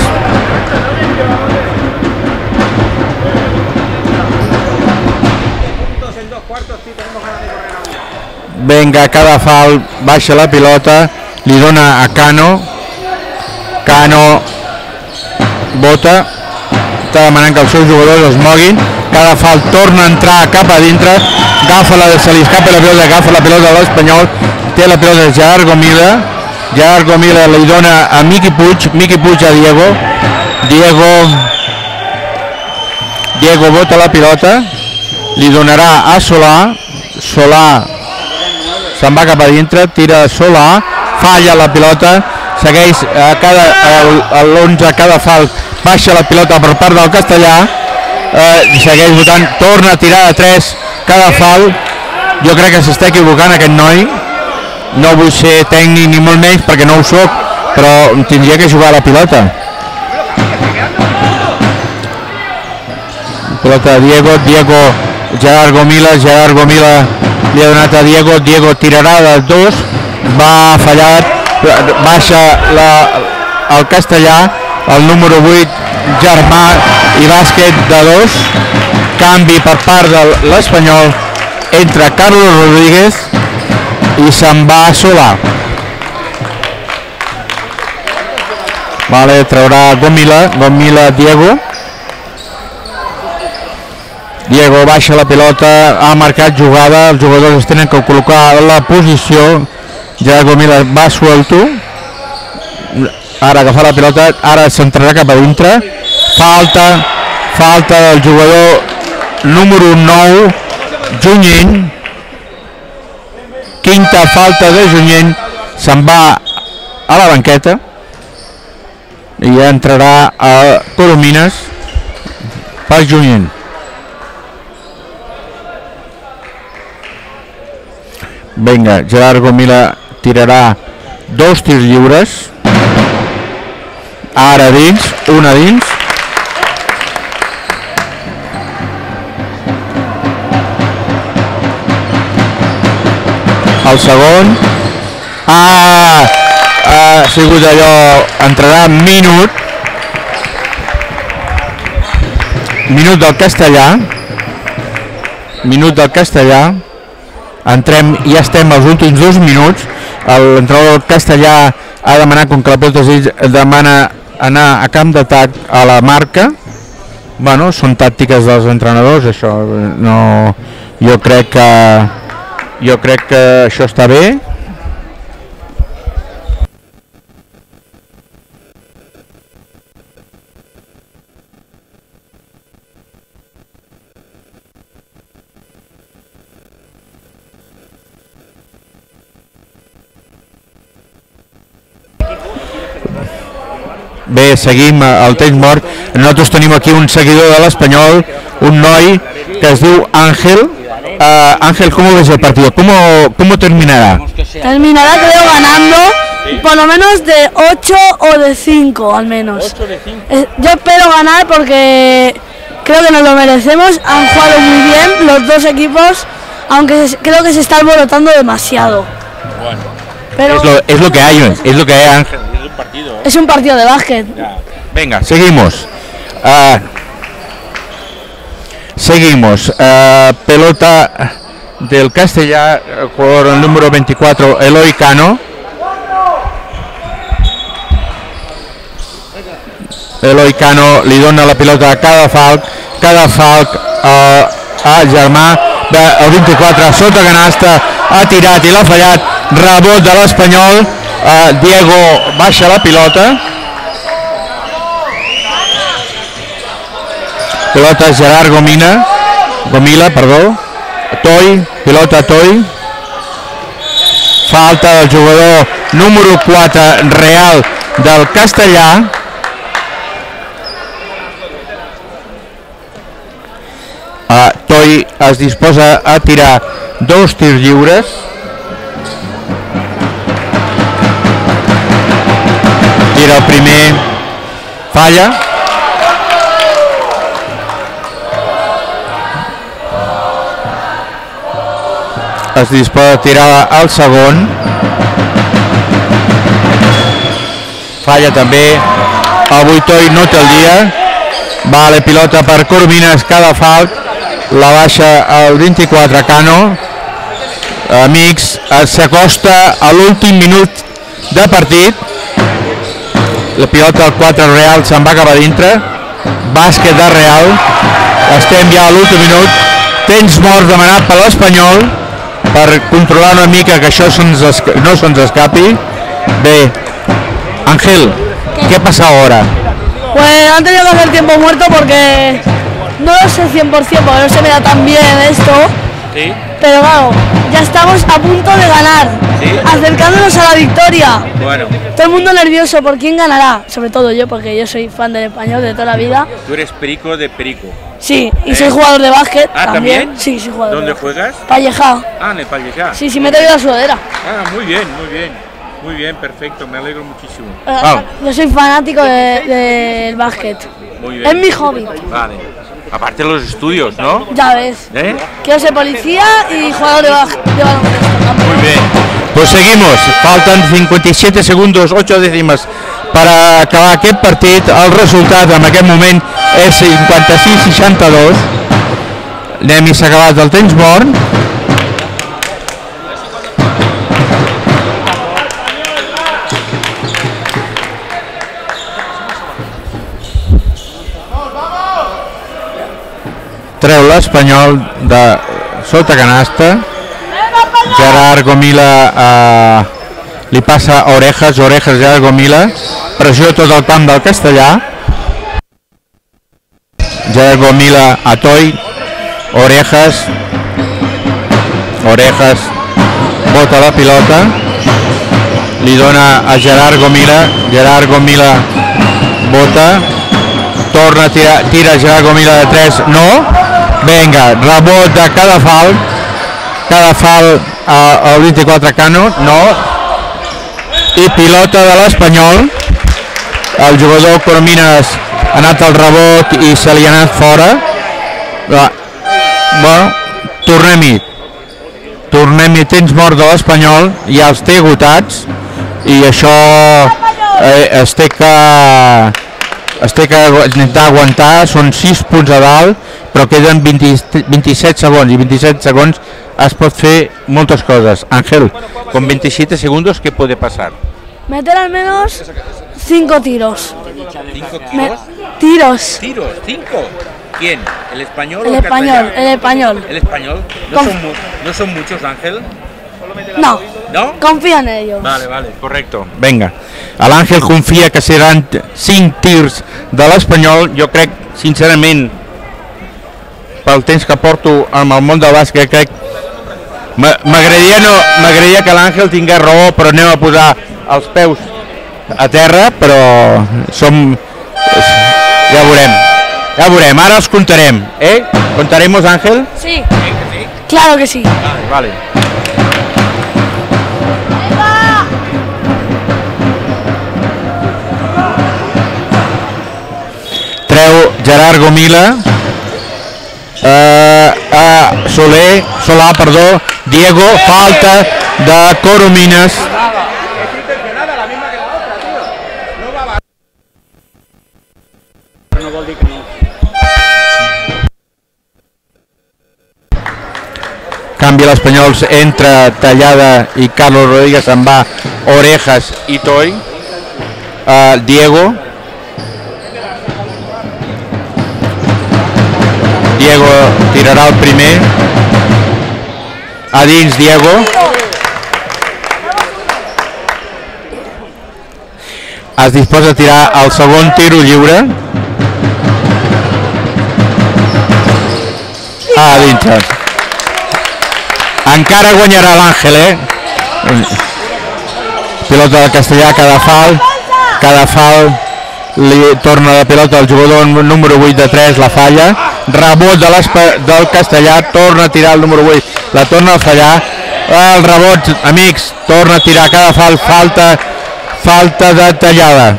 Venga, cada fal, baixa la pilota, li dona a Cano, Cano bota, està demanant que els seus jugadors es moguin, cada fal torna a entrar cap a dintre, agafa la, se li escapa la pilota, agafa la pilota de l'Espanyol, té la pilota de Gerard Gomila, Gerard Gomila li dona a Miqui Puig, Miqui Puig a Diego, Diego, Diego bota la pilota, li donarà a Solà, Solà se'n va cap a dintre, tira Solà, falla la pilota, segueix a cada, a l'onze, cada fal, baixa la pilota per part del castellà, eh, segueix votant, torna a tirar de tres, cada fal, jo crec que s'està equivocant aquest noi, no vull ser tècnic ni molt menys perquè no ho soc, però tindria que jugar a la pilota. Pilota de Diego, Diego, Gerard Gomila, Gerard Gomila li ha donat a Diego, Diego tirarà de dos, va fallat, baixa la, el castellà, el número vuit, Germà i bàsquet de dos, canvi per part de l'Espanyol, entra Carlos Rodríguez i se'n va a Solà. Vale, traurà Gomila, Gomila, Diego. Diego baixa la pilota, ha marcat jugada, els jugadors es tenen que col·locar la posició. Gerard Gomila va suelto, ara agafar la pilota, ara s'entrarà cap a dintre, falta, falta del jugador número nou, Junyent, quinta falta de Junyent, se'n va a la banqueta i ja entrarà a Coromines per Junyent. Vinga, Gerard Gomila tirarà dos tirs lliures, ara dins, una dins, el segon, ah, ha sigut allò, entrarà minut, minut del castellà, minut del castellà, entrem, ja estem als últims dos minuts, l'entrenador del castellà ha demanat, com que la pilota demana anar a camp d'atac a la marca. Bueno, són tàctiques dels entrenadors, això no, jo crec que jo crec que això està bé. Bé, seguim el temps mort. Nosaltres tenim aquí un seguidor de l'Espanyol, un noi que es diu Ángel. Uh, Ángel, ¿cómo ves el partido? ¿Cómo, cómo terminará? Terminará, creo, ganando por lo menos de ocho o de cinco, al menos. ocho de cinco. Eh, yo espero ganar porque creo que nos lo merecemos. Han jugado muy bien los dos equipos, aunque creo que se está alborotando demasiado. Bueno, Pero Es lo, es lo que hay, es lo que hay, Ángel. es un partido, ¿eh? es un partido de básquet. Ya. Venga, seguimos. Uh, seguimos. Uh, pelota del Castellà, jugador número veinticuatro, Eloy Cano. Eloy Cano li dona la pilota a Cadafalch. Cadafalch uh, a Germà. El vint-i-quatre, sota canasta, ha tirat i l'ha fallat. Rebot de l'Espanyol. Uh, Diego baixa la pilota. Pilota Gerard Gomila, Gomila, perdó, Toy, pilota Toy, falta del jugador número quatre Real del Castellà. Uh, Toy es disposa a tirar dos tirs lliures. Tira el primer, falla. Es disposa a tirar el segon, falla també. Avui Toy no té el dia. Vale, pilota per Coromines, Cadafalch, la baixa al vint-i-quatre Cano. Amics, s'acosta a l'últim minut de partit. La pilota al quatre Real se'n va cap a dintre. Bàsquet de Real. Estem ja a l'últim minut. Temps mort demanat per l'Espanyol per controlar una mica que això no se'ns escapi. Bé, Ángel, ¿qué pasa ahora? Pues han tenido que hacer tiempo muerto porque no lo sé cien por cien, porque no se me da tan bien esto. Sí. Pero claro, ya estamos a punto de ganar, ¿Sí? acercándonos a la victoria. Bueno, Todo el mundo nervioso por quién ganará, sobre todo yo, porque yo soy fan del Español de toda la vida. tú eres perico de perico. Sí, y ¿Eh? soy jugador de básquet Ah, también. ¿también? Sí, soy jugador. ¿Dónde de básquet. juegas? Valleja. Ah, en el Pallejà. Sí, sí, me he traído la sudadera. Ah, muy bien, muy bien. Muy bien, perfecto, me alegro muchísimo. Eh, Vale. Yo soy fanático de- del básquet. Muy bien. Es mi hobby. Vale. Aparte de los estudios, ¿no? Ya ves. ¿Eh? Quiero ser policía y jugador de, ba- de baloncesto. Muy bien. Pues seguimos. Falten cinquanta y siete segundos, ocho décimes per acabar aquest partit. El resultat en aquest moment és cinquanta-sis a seixanta-dos. Anem i s'ha acabat el temps mort. Treu l'Espanyol de sota canasta. Gerard Gomila eh, li passa a Orejas, Orejas, Gerard Gomila, pressió tot el camp del Castellà. Gerard Gomila a Toi, Orejas, Orejas bota la pilota, li dona a Gerard Gomila, Gerard Gomila bota, torna a tirar, tira Gerard Gomila de tres, no, vinga, rebot de Cadafal, Cadafal al vint-i-quatre Cano, no, i pilota de l'Espanyol. El jugador Coromines ha anat al rebot i se li ha anat fora. Bueno, tornem-hi. Tornem-hi, temps mort de l'Espanyol, ja els té agotats i això eh, es té que es té que intentar aguantar. Són sis punts a dalt, però queden vint, vint-i-set segons i vint-i-set segons es pot fer moltes coses. Ángel, con veintisiete segundos, ¿qué puede pasar? Meter al menos cinco tiros. ¿Cinco Me- tiros? tiros. ¿Tiros? ¿Cinco? ¿Quién? ¿El español El o el español, castellano? el español. ¿El español? ¿No Con- son, mu- ¿No son muchos, Ángel? No, ¿No? confía en ellos. Vale, vale, correcto. Vinga, l'Àngel confia que seran cinc tirs de l'Espanyol. Jo crec, sincerament, pel temps que porto amb el món del bàsquet, crec m'a- m'agradaria no, m'agradaria que l'Àngel tingués raó, però anem a posar els peus a terra, però som... ja veurem, ja veurem, ara els comptarem, eh? ¿Contaremos, Ángel? Sí, claro que sí. Vale, vale. Treu Gerard Gomila, eh, a Soler, Solà, perdó, Diego, falta de Coromines. Es intencionada, la misma que la otra, tío. No va a... No vol dir que no. Canvia l'Espanyols entre Tallada i Carlos Rodríguez, se'n va Orejas i Toi. Uh, Diego. Diego tirarà el primer. A dins Diego. Es disposa a tirar el segon tiro lliure. A dins. Encara guanyarà l'Àngel, eh? Pilota del Castellà, Cadafal. Cadafal li torna la pilota al jugador número vuit de tres, la falla. Rebot de del Castellà, torna a tirar el número vuit, la torna a fallar. El rebot, amics, torna a tirar Cadafal, falta, falta de Tallada.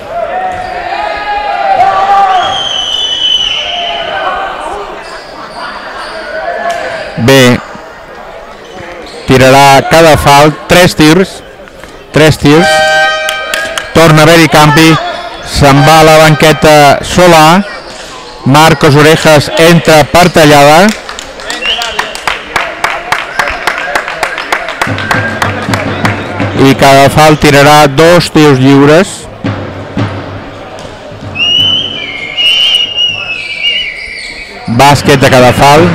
Bé, tirarà Cadafal, tres tirs, tres tirs, torna a haver-hi canvi, se'n va a la banqueta Solà, Marcos Orejas entra per Tallada, i Cadafal tirarà dos tirs lliures. Bàsquet de Cadafal.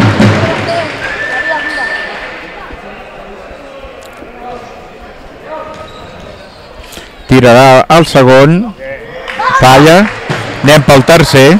Tirarà el segon, falla, anem pel tercer.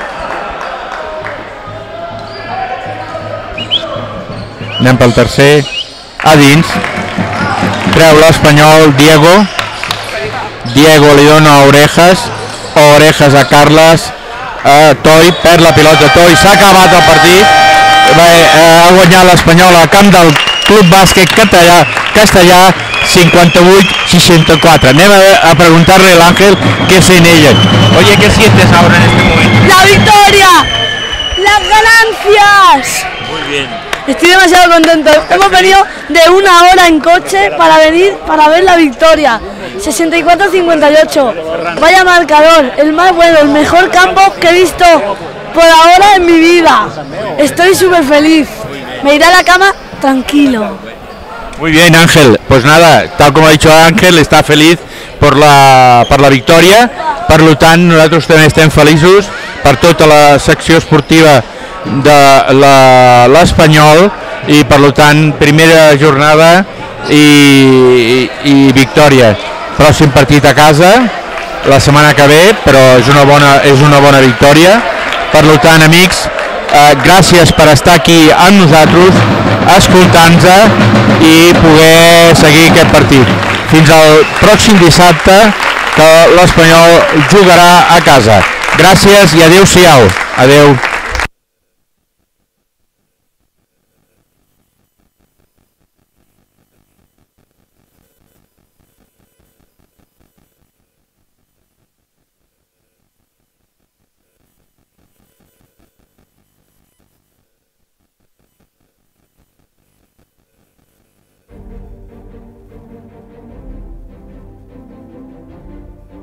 Anem pel tercer, a dins, treu l'Espanyol, Diego, Diego li dona a Orejas, Orejas a Carles, a Toi, perd la pilota Toi, s'ha acabat el partit. Bé, ha guanyat l'Espanyol al camp del Club Bàsquet Castellà, Castellà cincuenta-vuit a seixanta-quatre. Anem a, a preguntarle al Ángel qué sienten ellos. Oye, ¿qué sientes ahora en este momento? ¡La victoria! las ganancias. Muy bien. Estoy demasiado contento. Hemos venido de una hora en coche para venir para ver la victoria. sesenta y cuatro a cincuenta y ocho. Vaya marcador, el más bueno, el mejor campo que he visto por ahora en mi vida. Estoy súper feliz. Me iré a la cama tranquilo. Muy bien, Ángel. Pues nada, tal com ha dit Ángel, està feliç per la, per la victòria. Per tant, nosaltres també estem feliços per tota la secció esportiva de l'Espanyol i per tant, primera jornada i, i, i victòria. Pròxim partit a casa la setmana que ve, però és una bona, és una bona victòria. Per tant, amics, eh, gràcies per estar aquí amb nosaltres, escoltant-nos i poder seguir aquest partit. Fins al pròxim dissabte, que l'Espanyol jugarà a casa. Gràcies i adeu-siau. Adeu.